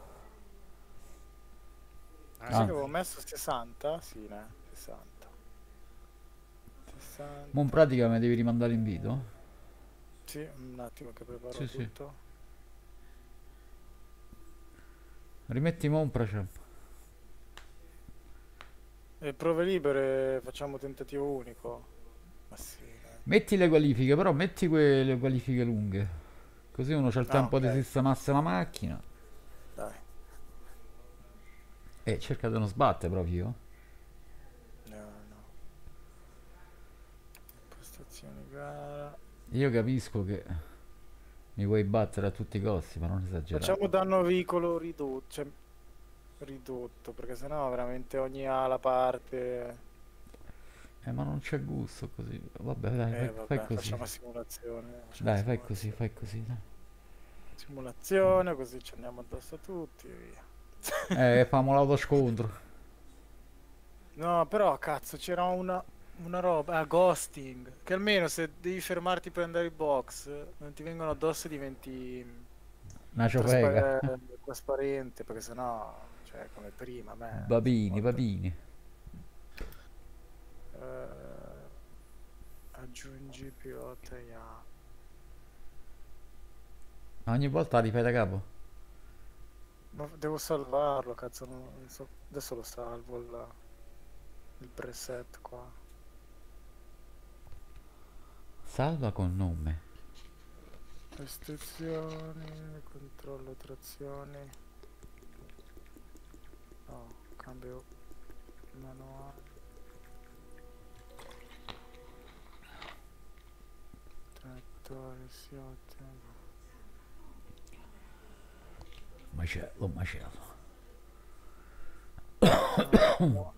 ah, Ah. sì che avevo messo sessanta? Sì, ne? sessanta. sessanta. Mo in pratica mi devi rimandare invito? Sì, un attimo che preparo Sì, sì. tutto. Rimetti Monpracem. E prove libere facciamo tentativo unico. Ma sì, dai. Metti le qualifiche, però metti quelle qualifiche lunghe. Così uno c'ha il Ah, tempo ok, di sistemarsi la macchina. dai. E cerca di non sbattere proprio. No, no. Prestazioni gara. Io capisco che mi vuoi battere a tutti i costi, ma non esagerare. Facciamo danno veicolo ridotto, cioè ridotto, perché sennò veramente ogni ala parte. Eh, ma non c'è gusto così. Vabbè, dai, fai, Eh fai vabbè, così. facciamo simulazione. Facciamo Dai, fai così, simulazione. fai così, dai. Simulazione, così ci andiamo addosso a tutti e via. Eh, famo l'autoscontro. No, però cazzo, c'era una, una roba, ah, ghosting, che almeno se devi fermarti per andare in box, non ti vengono addosso e diventi Una ciofega. traspa- eh, trasparente, perché sennò, cioè, come prima, a me, Babini, svolta. babini. Eh, aggiungi pilota I A. Ogni volta la rifai da capo. Ma devo salvarlo, cazzo, non non so. Adesso lo salvo il, il preset qua. Salva con nome. Restrizioni, controllo trazioni. No, cambio manuale. Trattore, Siotte. Macello, macello. Ah,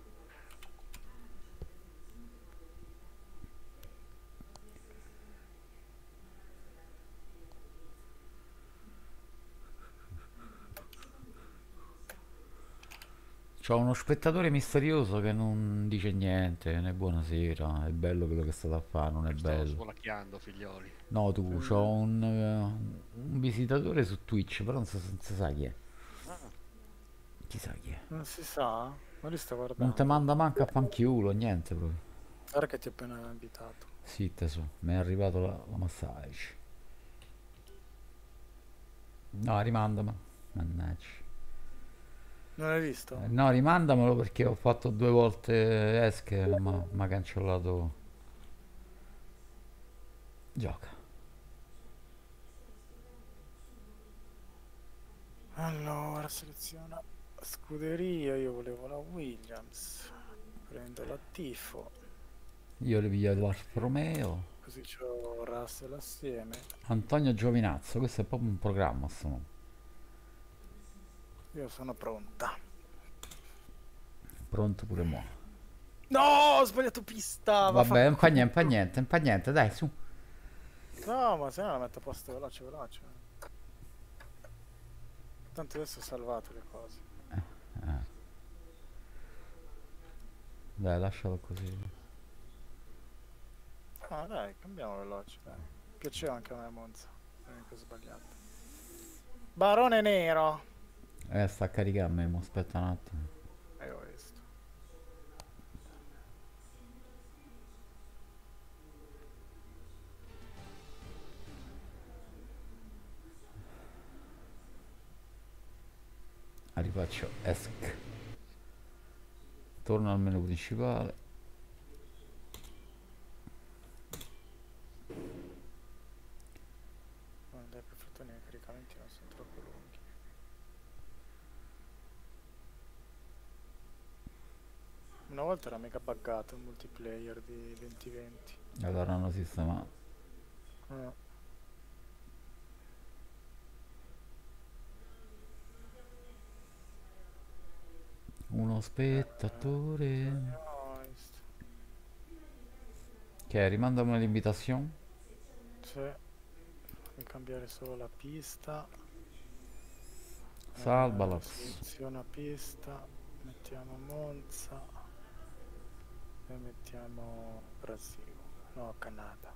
C'ho uno spettatore misterioso che non dice niente, né buonasera, è bello quello che state a fare, non è Sto bello. svolacchiando, figlioli. No, tu, c'ho mm, un, eh, un visitatore su Twitch, però non si, non si sa chi è. Ah, Chissà chi è. non si sa? Ma li sta Non te guardando. manda manco a fanchiulo, niente proprio. Guarda che ti ho appena invitato. Sì, tesoro, mi è arrivato la, la massage. No, rimandamelo. Mannaggia. Non hai Eh, visto? No, rimandamelo perché ho fatto due volte esche, ma mi ha cancellato. Gioca. Allora, seleziona scuderia, io volevo la Williams. Prendo la Tifo, Io le piglio l'Alfa Romeo. così c'ho Russell assieme. Antonio Giovinazzo, questo è proprio un programma, sto nome. Io sono pronta. Pronto pure mo'. No, ho sbagliato pista, Vabbè, non fa vaffanculo. niente, non fa niente, non fa niente, dai, su. No, ma se no la metto a posto veloce, veloce. Tanto adesso ho salvato le cose. Eh, dai, lascialo così. No, dai, cambiamo veloce, dai. Piaceva anche a me Monza. Non è che ho sbagliato. Barone Nero. Eh, sta a caricare mo, aspetta un attimo. E ho visto. La rifaccio esc. Torno al menu principale. No, dai, per fortuna i caricamenti non sono troppo lunghi. Una volta era mega buggato il multiplayer di venti venti. Allora hanno sistemato. Eh, Uno spettatore. no, visto. Che rimandami l'invitazione. C'è. Fammi cambiare solo la pista. Salvala. Eh, seleziona pista. Mettiamo Monza. E mettiamo Brasile. No, Canada.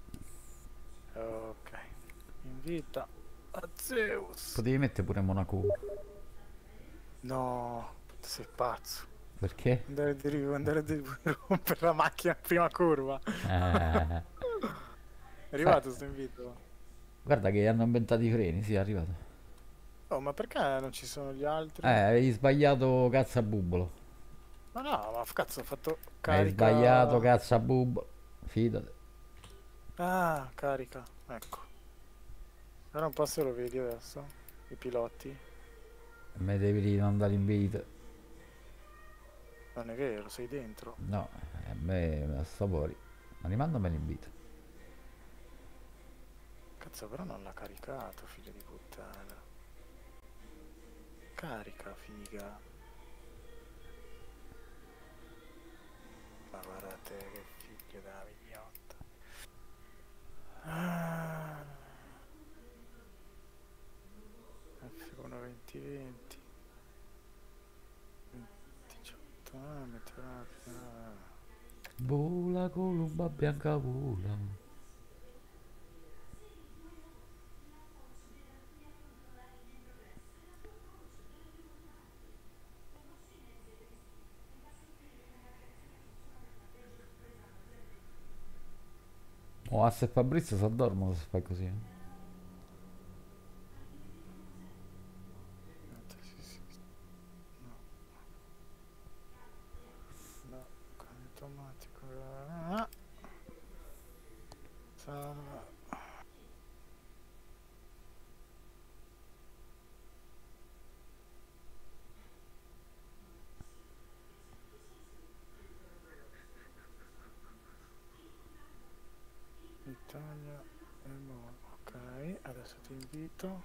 Ok. Invita a Zeus. Potevi mettere pure Monaco. No, sei pazzo. Perché? Andare di rivo, andare di rompere la macchina a prima curva. Eh, È arrivato sto invito? guarda che hanno inventato i freni, sì, è arrivato. Oh, ma perché non ci sono gli altri? Eh, avevi sbagliato cazzo a bubbolo. Ma no, ma cazzo, ho fatto Hai carica. sbagliato, cazzabub. Fidati. Ah, carica, ecco. Ora un po' se lo vedi adesso, i piloti. Me devi rimandare l'invito. Non è vero, sei dentro. No, a me me sto fuori. Ma rimandami l'invito. Cazzo, però non l'ha caricato, figlio di puttana. Carica, figa. Ma guardate che figlio da mignotta. Ah. F uno venti venti. diciotto, ah, metto rapida. Vola colomba bianca vola. Oh, Asse e Fabrizio si addormono se fai così. eh. Sì, sì, sì. No. No, cambio automatico. Ah. Salva. Italia e Mo. Ok, adesso ti invito.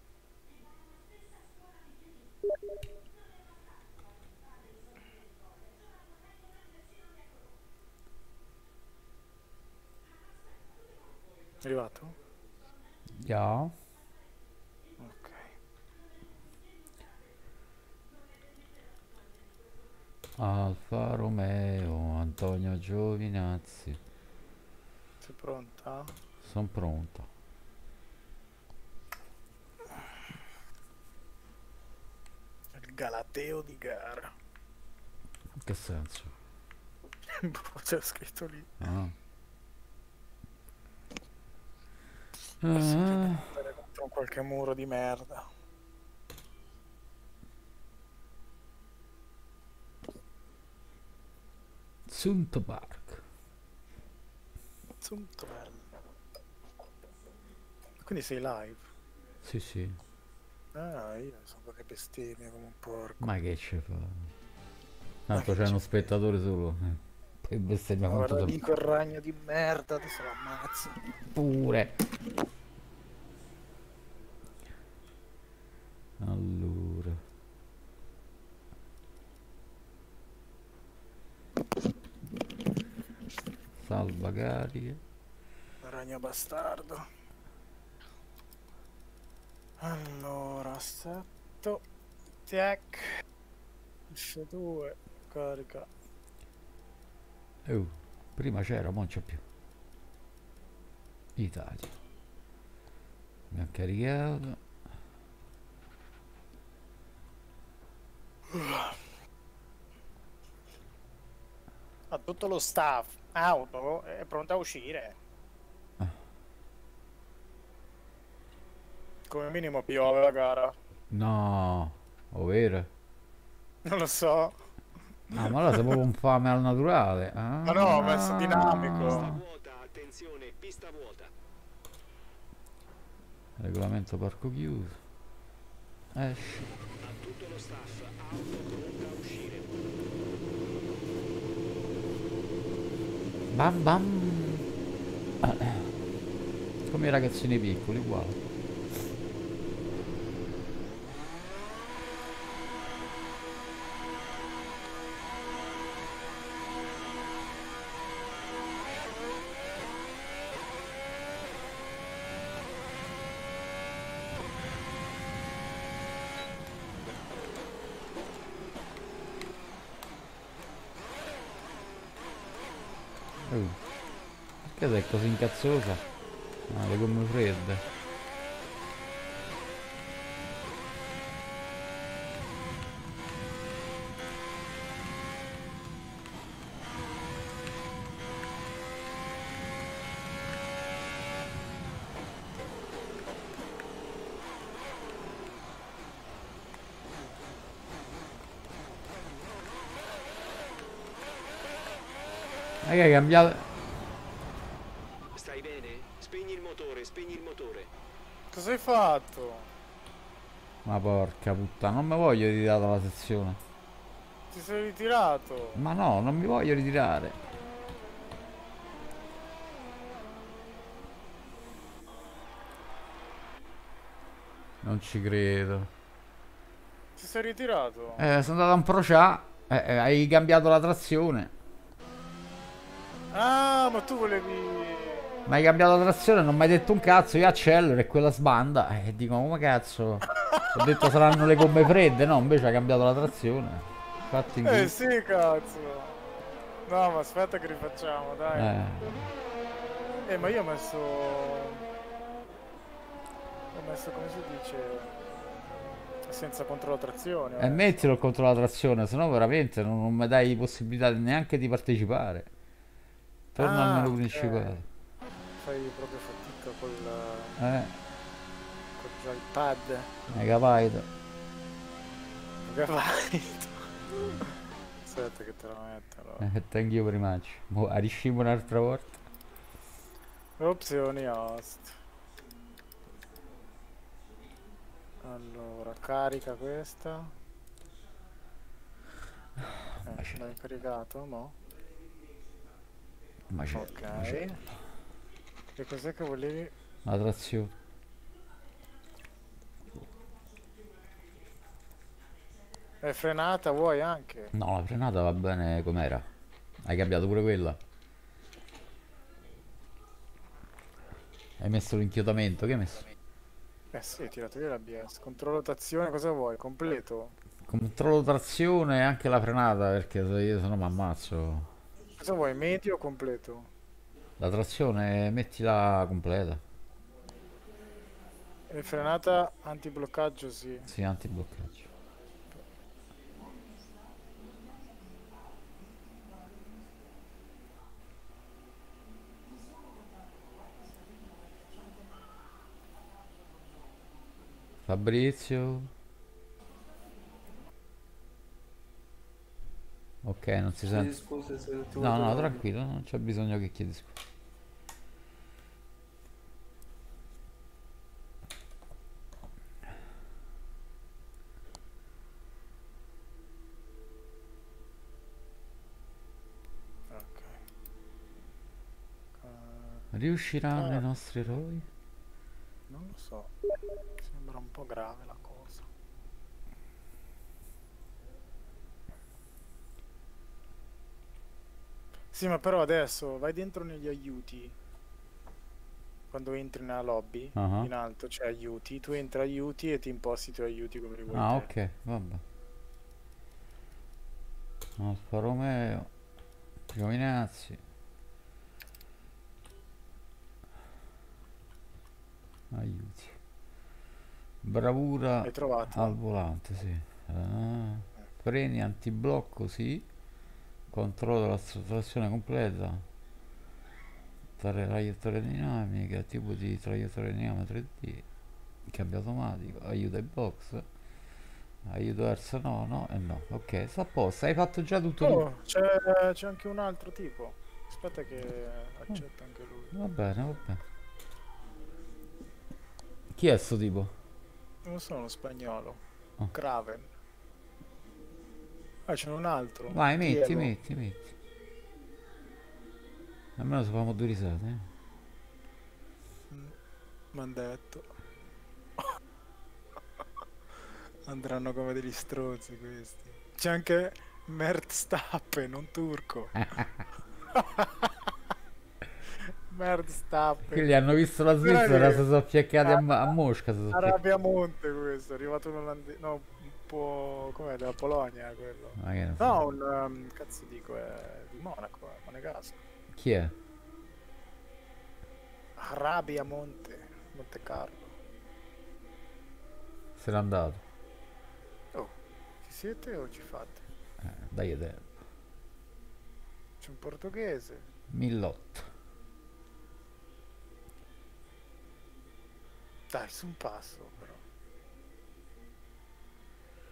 È arrivato? Ja. Ok. Alfa Romeo, Antonio Giovinazzi. Sei pronta? Sono pronto. Il Galateo di gara. In che senso? Boh, c'è scritto lì. Ah. Forse Ah. andare contro qualche muro di merda. Sunto Park. Zunto bello. Quindi sei live? Sì, sì. Ah, io sono quelle bestemmie come un porco. Ma che ci fa? Ma Tanto che c'è uno c'è? spettatore solo. eh. Poi bestemmia Ma quanto guarda te lì quel ragno di merda, adesso lo ammazzo. pure. Allora. Salva cariche. Ragno bastardo. Allora, assetto. Tac. F due. Carica. Oh, prima c'era, ma non c'è più. Italia. Mi ha caricato. Ha tutto lo staff. Auto è pronta a uscire. Come minimo piove la gara. No, ovvero? Non lo so. Ah, ma allora sei proprio un fame al naturale. Ah. Ma no, ho messo Pista dinamico. vuota, attenzione, pista vuota. Regolamento parco chiuso. Esci. A tutto lo staff, auto pronta a uscire. Bam bam. Come i ragazzini piccoli, uguali. Oh. Che sei così incazzosa? Ah, le gomme fredde. Ma che hai cambiato? Stai bene? Spegni il motore, spegni il motore. Cosa hai fatto? Ma porca puttana, non mi voglio ritirare dalla sezione. Ti sei ritirato? Ma no, non mi voglio ritirare. Non ci credo. Ti sei ritirato? Eh, sono andato a un procià. Eh, eh, hai cambiato la trazione. Ah, ma tu volevi... Ma hai cambiato la trazione, non mi hai detto un cazzo, io accelero e quella sbanda. E eh, dico, come cazzo? Ho detto saranno le gomme fredde, no? Invece ha cambiato la trazione. Infatti in Eh qui. sì, cazzo. No, ma aspetta che rifacciamo, dai. Eh, Eh, ma io ho messo... Ho messo, come si dice... Senza controllo trazione. ho e messo. mettilo il controllo della trazione, sennò veramente non, non mi dai possibilità neanche di partecipare. Torna al Ah, menu ok. principale. Fai proprio fatica col, Eh, col joypad. megabyte. Megabyte. Aspetta che te la metto allora. Eh, thank you very much. Mo, ariscimo un'altra volta. Opzioni host. Allora, carica questa. Eh, l'hai caricato? No? Ma c'è, Ok. ma c'è E cos'è che volevi? la trazione. È frenata, vuoi anche? No, la frenata va bene com'era. Hai cambiato pure quella. Hai messo l'inchiotamento, che hai messo? Eh sì, hai tirato via l'A B S. Controllo trazione, cosa vuoi? Completo? Controllo trazione e anche la frenata, perché se io se no mi ammazzo. Cosa vuoi? Medio o completo? La trazione mettila completa. E frenata antibloccaggio, sì. Sì, antibloccaggio. Fabrizio. Ok, non si Sì, sente. scusa se ti No, vuoi no, trovare. tranquillo, non c'è bisogno che chiedi scusa. Ok. Eh, Riusciranno ah, i nostri eroi? non lo so. Sembra un po' grave la cosa. Sì, ma però adesso vai dentro negli aiuti. Quando entri nella lobby, Ah, in alto c'è aiuti. Tu entri aiuti e ti imposti i tuoi aiuti come li vuoi ah, te. ok, vabbè. Alfa Romeo. Giovinazzi. Aiuti. Bravura Hai trovato? al volante, sì. Ah, freni antiblocco, sì. Controllo della trazione completa. Tra- Traiettoria dinamica, tipo di traiettoria dinamica tre D. Cambio automatico, aiuto ai box. Aiuto verso no, no e no. Ok, sta a posto. Hai fatto già tutto tu. Oh, c'è c'è anche un altro tipo. Aspetta che accetta anche lui. Va bene, va bene. Chi è sto tipo? Non sono spagnolo. Oh. Craven. Ah, c'è un altro. Vai, metti, Diego. metti, metti. Almeno se famo due risate, eh. Mm, m'han detto. Andranno come degli stronzi questi. C'è anche Mert Stappen, un turco. Mert Stappen. Quelli hanno visto la Guarda Svizzera, che- si sono fiaccati a, a- a Mosca. Si sono fiaccati. Arabia Monte questo, è arrivato un olandese. No, un po'. Com'è? Della Polonia quello. Ma che ne so. No, un. um, cazzo dico, è di Monaco, è monegasco. Chi è? Arabia Monte, Monte Carlo. Se n'è andato. Oh, ci siete o ci fate? Eh, dai te. C'è un portoghese. Millotto. Dai, su un passo però.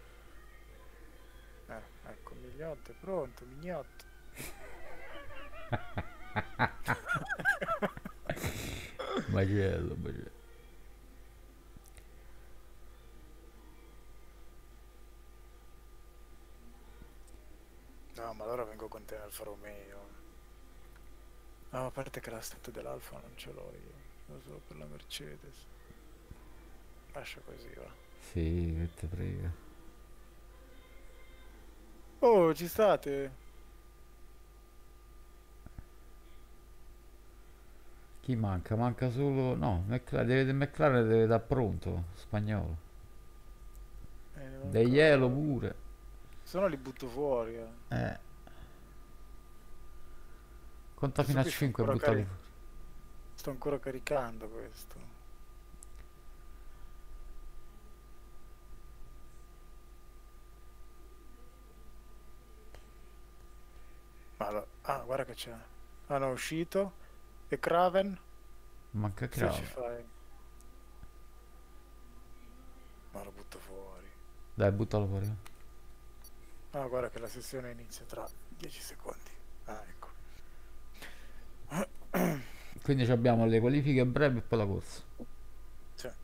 Eh, ecco, Migliotto è pronto, Mignotto. Macello, macello. No, ma allora vengo con te Alfa Romeo. No, a parte che la stat dell'Alfa non ce l'ho io, lo so per la Mercedes. Lascia così, va. Sì, che te frega. Oh, ci state? Chi manca? Manca solo... No, McLaren, deve, McLaren deve dar pronto, spagnolo. Eh, devo De Ielo ancora... pure. Se no li butto fuori, eh. Eh. Conta Questo fino a qui sto cinque e ancora, buttali cari- fuori. sto ancora caricando questo. Ma lo- Ah, guarda che c'è. Ah, no, è uscito. E Craven? Manca Cosa ci Cravo. fai? Ma lo butto fuori. Dai, buttalo fuori. Ah, guarda che la sessione inizia tra dieci secondi. Ah, ecco. Quindi ci abbiamo le qualifiche brevi e poi la corsa. Cioè,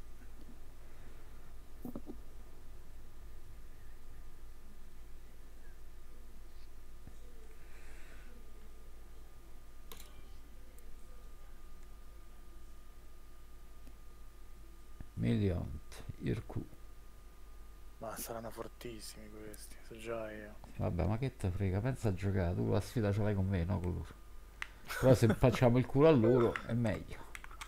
Miliont, Irku. ma saranno fortissimi questi, so già io. Vabbè, ma che te frega, pensa a giocare, tu la sfida ce l'hai con me, no con loro. Però se facciamo il culo a loro è meglio.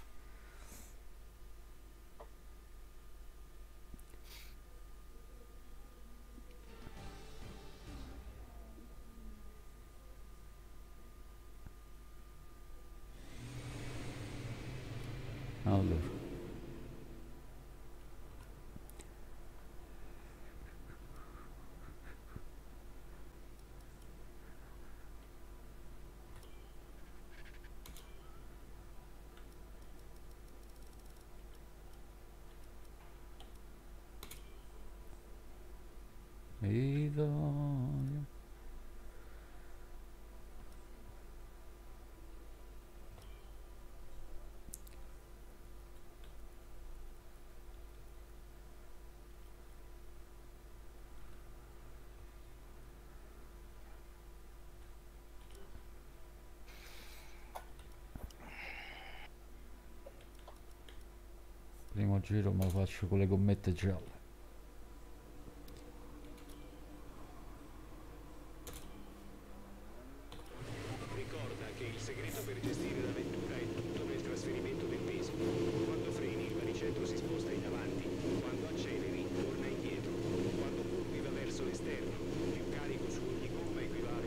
Allora. Italia. Primo giro me lo faccio con le gommette gialle. Ricorda che il segreto per gestire la vettura è tutto nel trasferimento del peso. Quando freni il baricentro si sposta in avanti, quando acceleri torna indietro, quando curvi va verso l'esterno, più carico su ogni gomma equivale.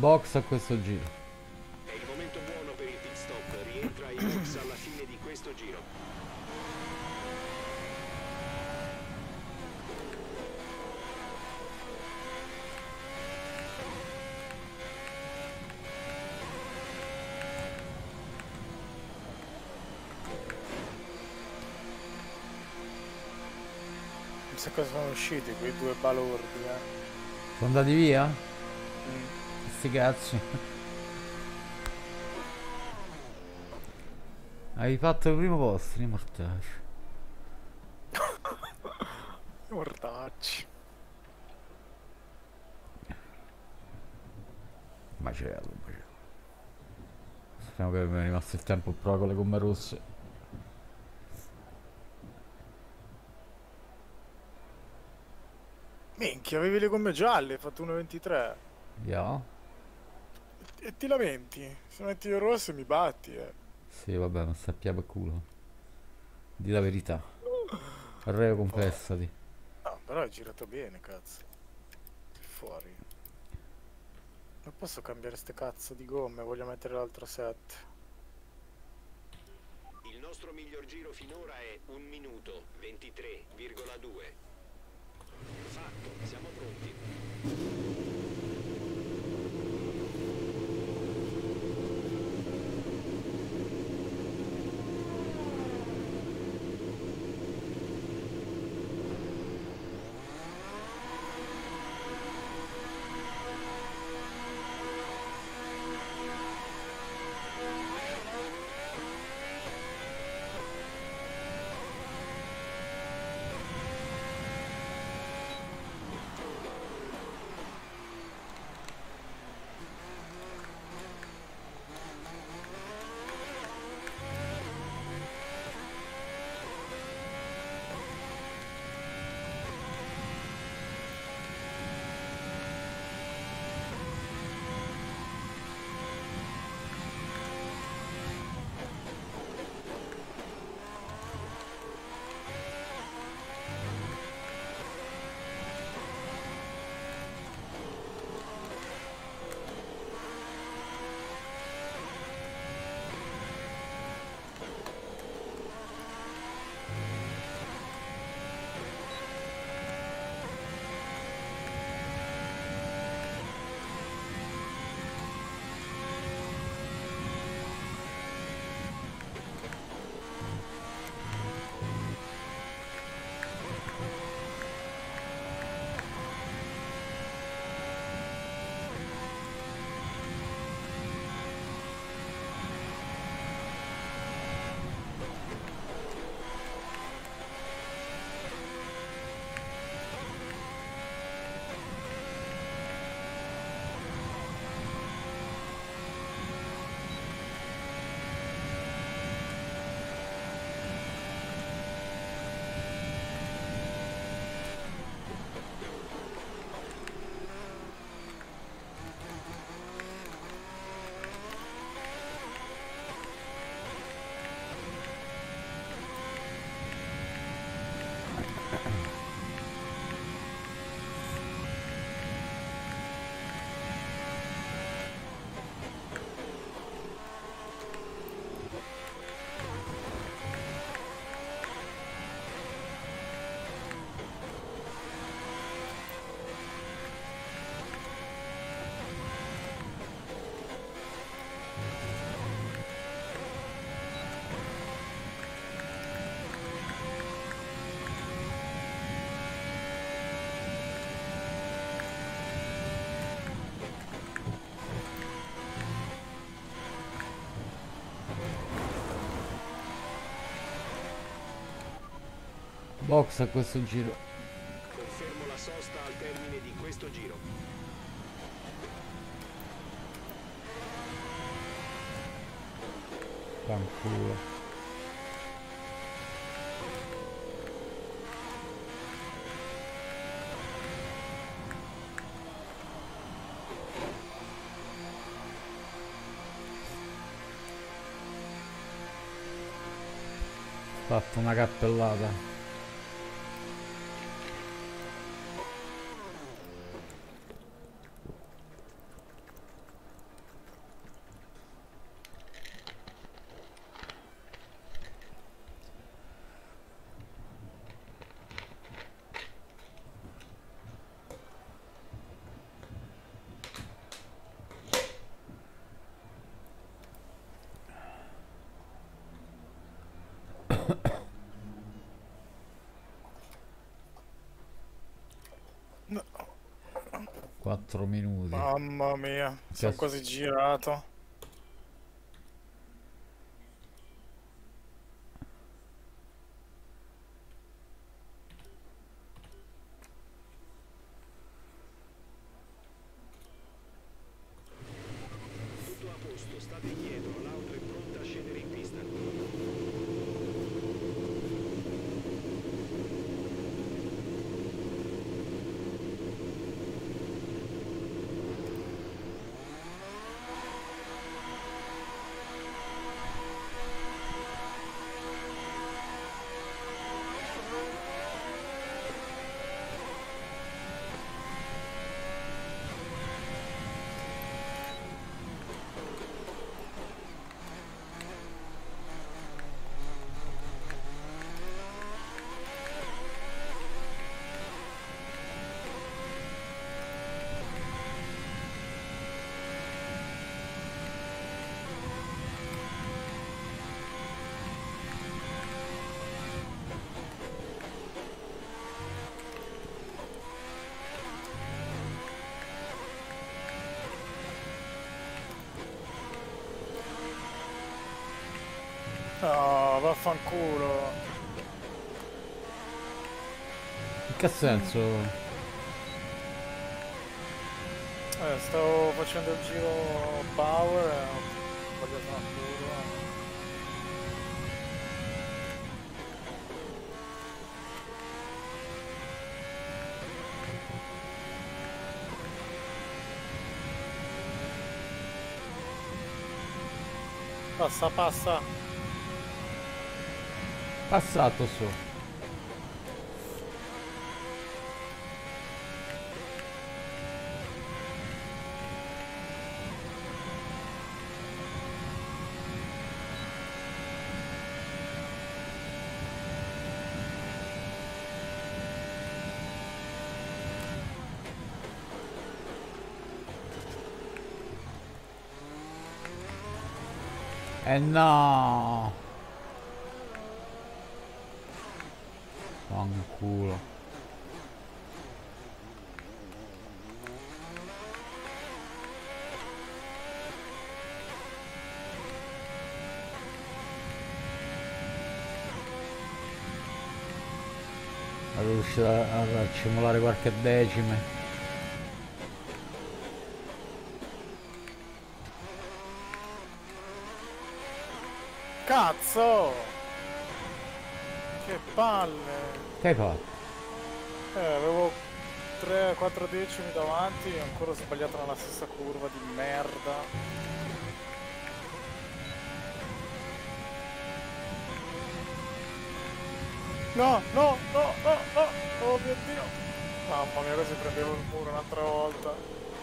Box a questo giro. È il momento buono per il pit stop. Rientra ai box alla fine di questo giro. Non so cosa sono usciti quei due balordi, eh. Sono andati via? Mm. Sti cazzi. Hai fatto il primo posto, i mortacci. Mortacci. Macello, macello. Speriamo che mi è rimasto il tempo però con le gomme rosse. Minchia, avevi le gomme gialle, hai fatto uno ventitré. Yeah. E ti lamenti? Se metti le rosse mi batti, eh. Sì, vabbè, ma stai a piave culo. Di la verità. Reo, confessati. No, però hai girato bene, cazzo. Sei fuori. Non posso cambiare ste cazzo di gomme, voglio mettere l'altro set. Il nostro miglior giro finora è un minuto ventitré virgola due. Fatto, siamo pronti. Box a questo giro. Confermo la sosta al termine di questo giro. Fanculo. Fatto una cappellata. quattro minuti. Mamma mia, sono Cazzo. quasi girato. Tutto a posto, state indietro, l'auto è pronta a scendere in pista. No, vaffanculo. In che senso? Eh, stavo facendo il giro power e ho sbagliato una curva. Passa, passa. Passato su. Eh no! Fanculo. Sono riuscito a, a accumulare qualche decime. Cazzo! Che palle! Che hai fatto? Eh, avevo tre quattro decimi davanti e ancora ho sbagliato nella stessa curva di merda. No, no, no, no, no! Oh mio Dio! Mamma mia, così prendevo il muro un'altra volta.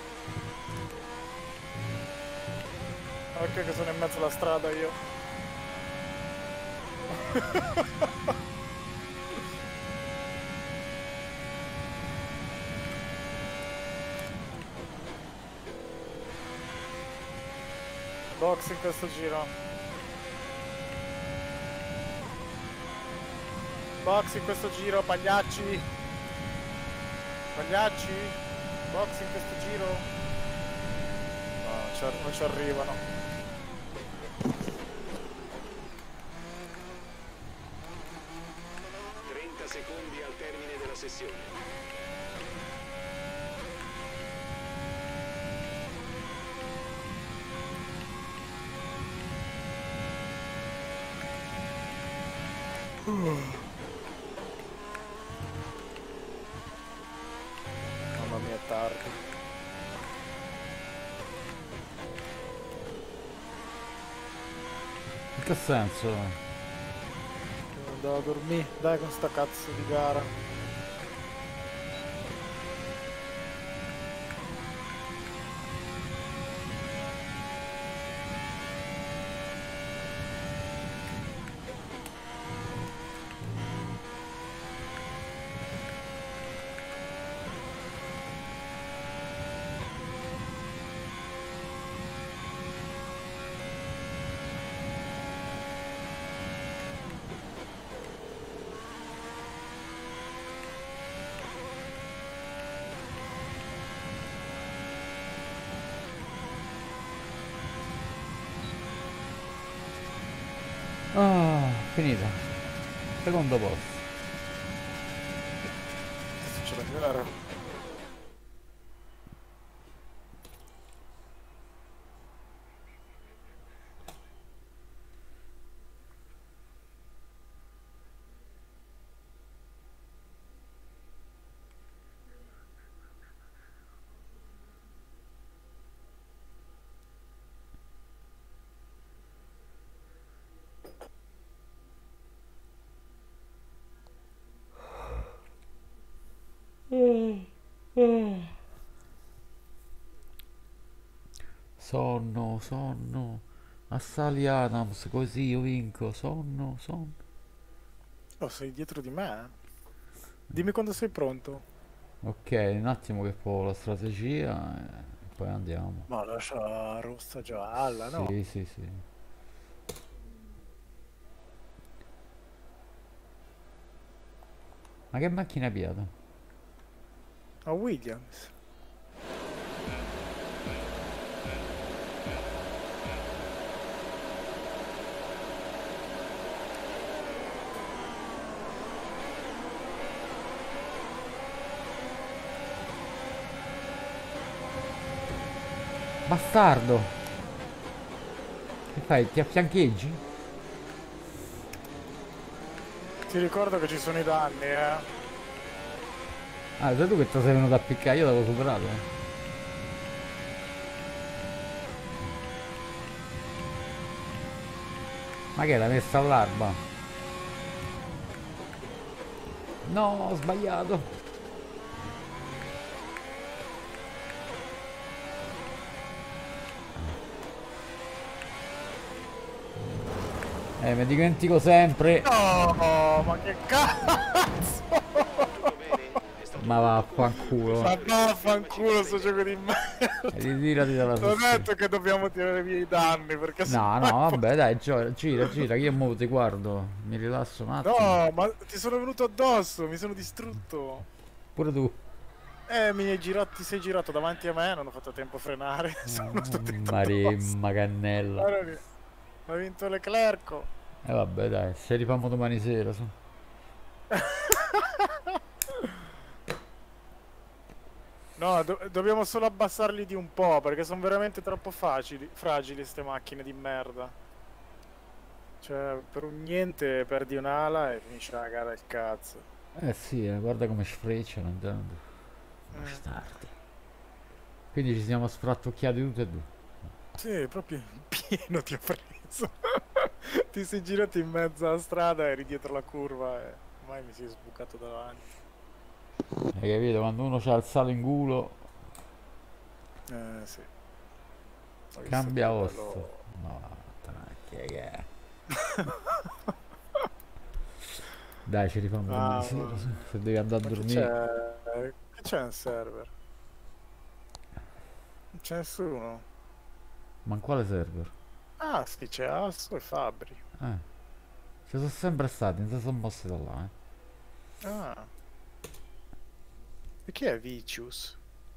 Occhio che sono in mezzo alla strada io. Box in questo giro. Box in questo giro, pagliacci. Pagliacci. Box in questo giro. No, non ci, ar- non ci arrivano. trenta secondi al termine della sessione. Mamma mia, è tardi. In che senso? Andavo a dormire, dai con sta cazzo di gara. Ah, finita. Secondo posto. Adesso ce la gara. Sonno, sonno. Assali Adams, così io vinco. Sonno, sonno. Oh, sei dietro di me? Dimmi quando sei pronto. Ok, un attimo che provo la strategia e poi andiamo. Ma lascia rossa gialla, no? Sì, sì, sì. Ma che macchina abbiate? A Williams. Bastardo! Che fai? Ti affiancheggi? Ti ricordo che ci sono i danni, eh? Ah, sei tu che ti sei venuto a piccare, io l'avevo superato. eh. Ma che l'hai messa all'arma? No, ho sbagliato. Eh, mi dimentico sempre. No, ma che cazzo! Tutto bene? È stato Ma un vaffanculo. Ma vaffanculo sto gioco di merda! Ritirati dalla Ti ho sessione. detto che dobbiamo tirare via i danni perché No, sennò no, è po- vabbè, dai, gio- gira, gira, che io mo ti guardo. Mi rilasso un attimo. No, ma ti sono venuto addosso, mi sono distrutto. Pure tu. Eh, mi hai girato, ti sei girato davanti a me, non ho fatto tempo a frenare, sono stato addosso. Marimma cannella. Guarda lì, ha vinto Leclerc. E vabbè, dai, se rifamo domani sera. Su. No, do- dobbiamo solo abbassarli di un po' perché sono veramente troppo facili, fragili ste macchine di merda. Cioè, per un niente perdi un'ala e finisce la gara il cazzo. Eh sì, eh, guarda come sfrecciano andando. Mm. Bastardi. Quindi ci siamo sfrattocchiati tutti e due. Sì, proprio in pieno ti ho preso. Ti sei girato in mezzo alla strada, eri dietro la curva e ormai mi sei sbucato davanti. Hai capito? Quando uno c'ha il sale in culo, Eh, sì. Ho visto cambia che osto. bello- No, che che è? Dai, ci rifamo domani Ah, sera. ma- su. Se devi andare a Ma che dormire. c'è? Che c'è in server? Non c'è nessuno. Ma in quale server? Ah, sì, c'è Asso e Fabri. Eh, ci sono sempre stati, non si sono mossi da là, eh. Ah. E chi è Vicious?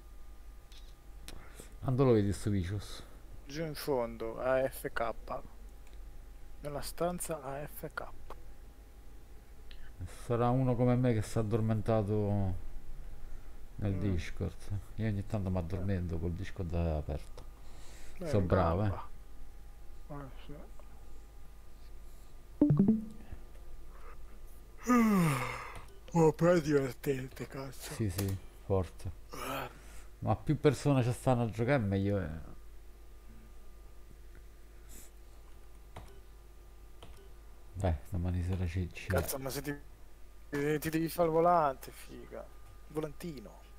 Quando lo vedi sto Vicious? Giù in fondo, A F K. Nella stanza A F K. Sarà uno come me che si è addormentato nel Mm. Discord. Io ogni tanto mi addormento col Discord aperto. Beh, Sono in bravo, eh. gamba. Ah, sì. Oh, però è divertente, cazzo. Sì, sì, forte. Ma più persone ci stanno a giocare meglio è. Dai, domani sera ci, ci... Cazzo, ma se ti, ti devi fare il volante, figa. Volantino.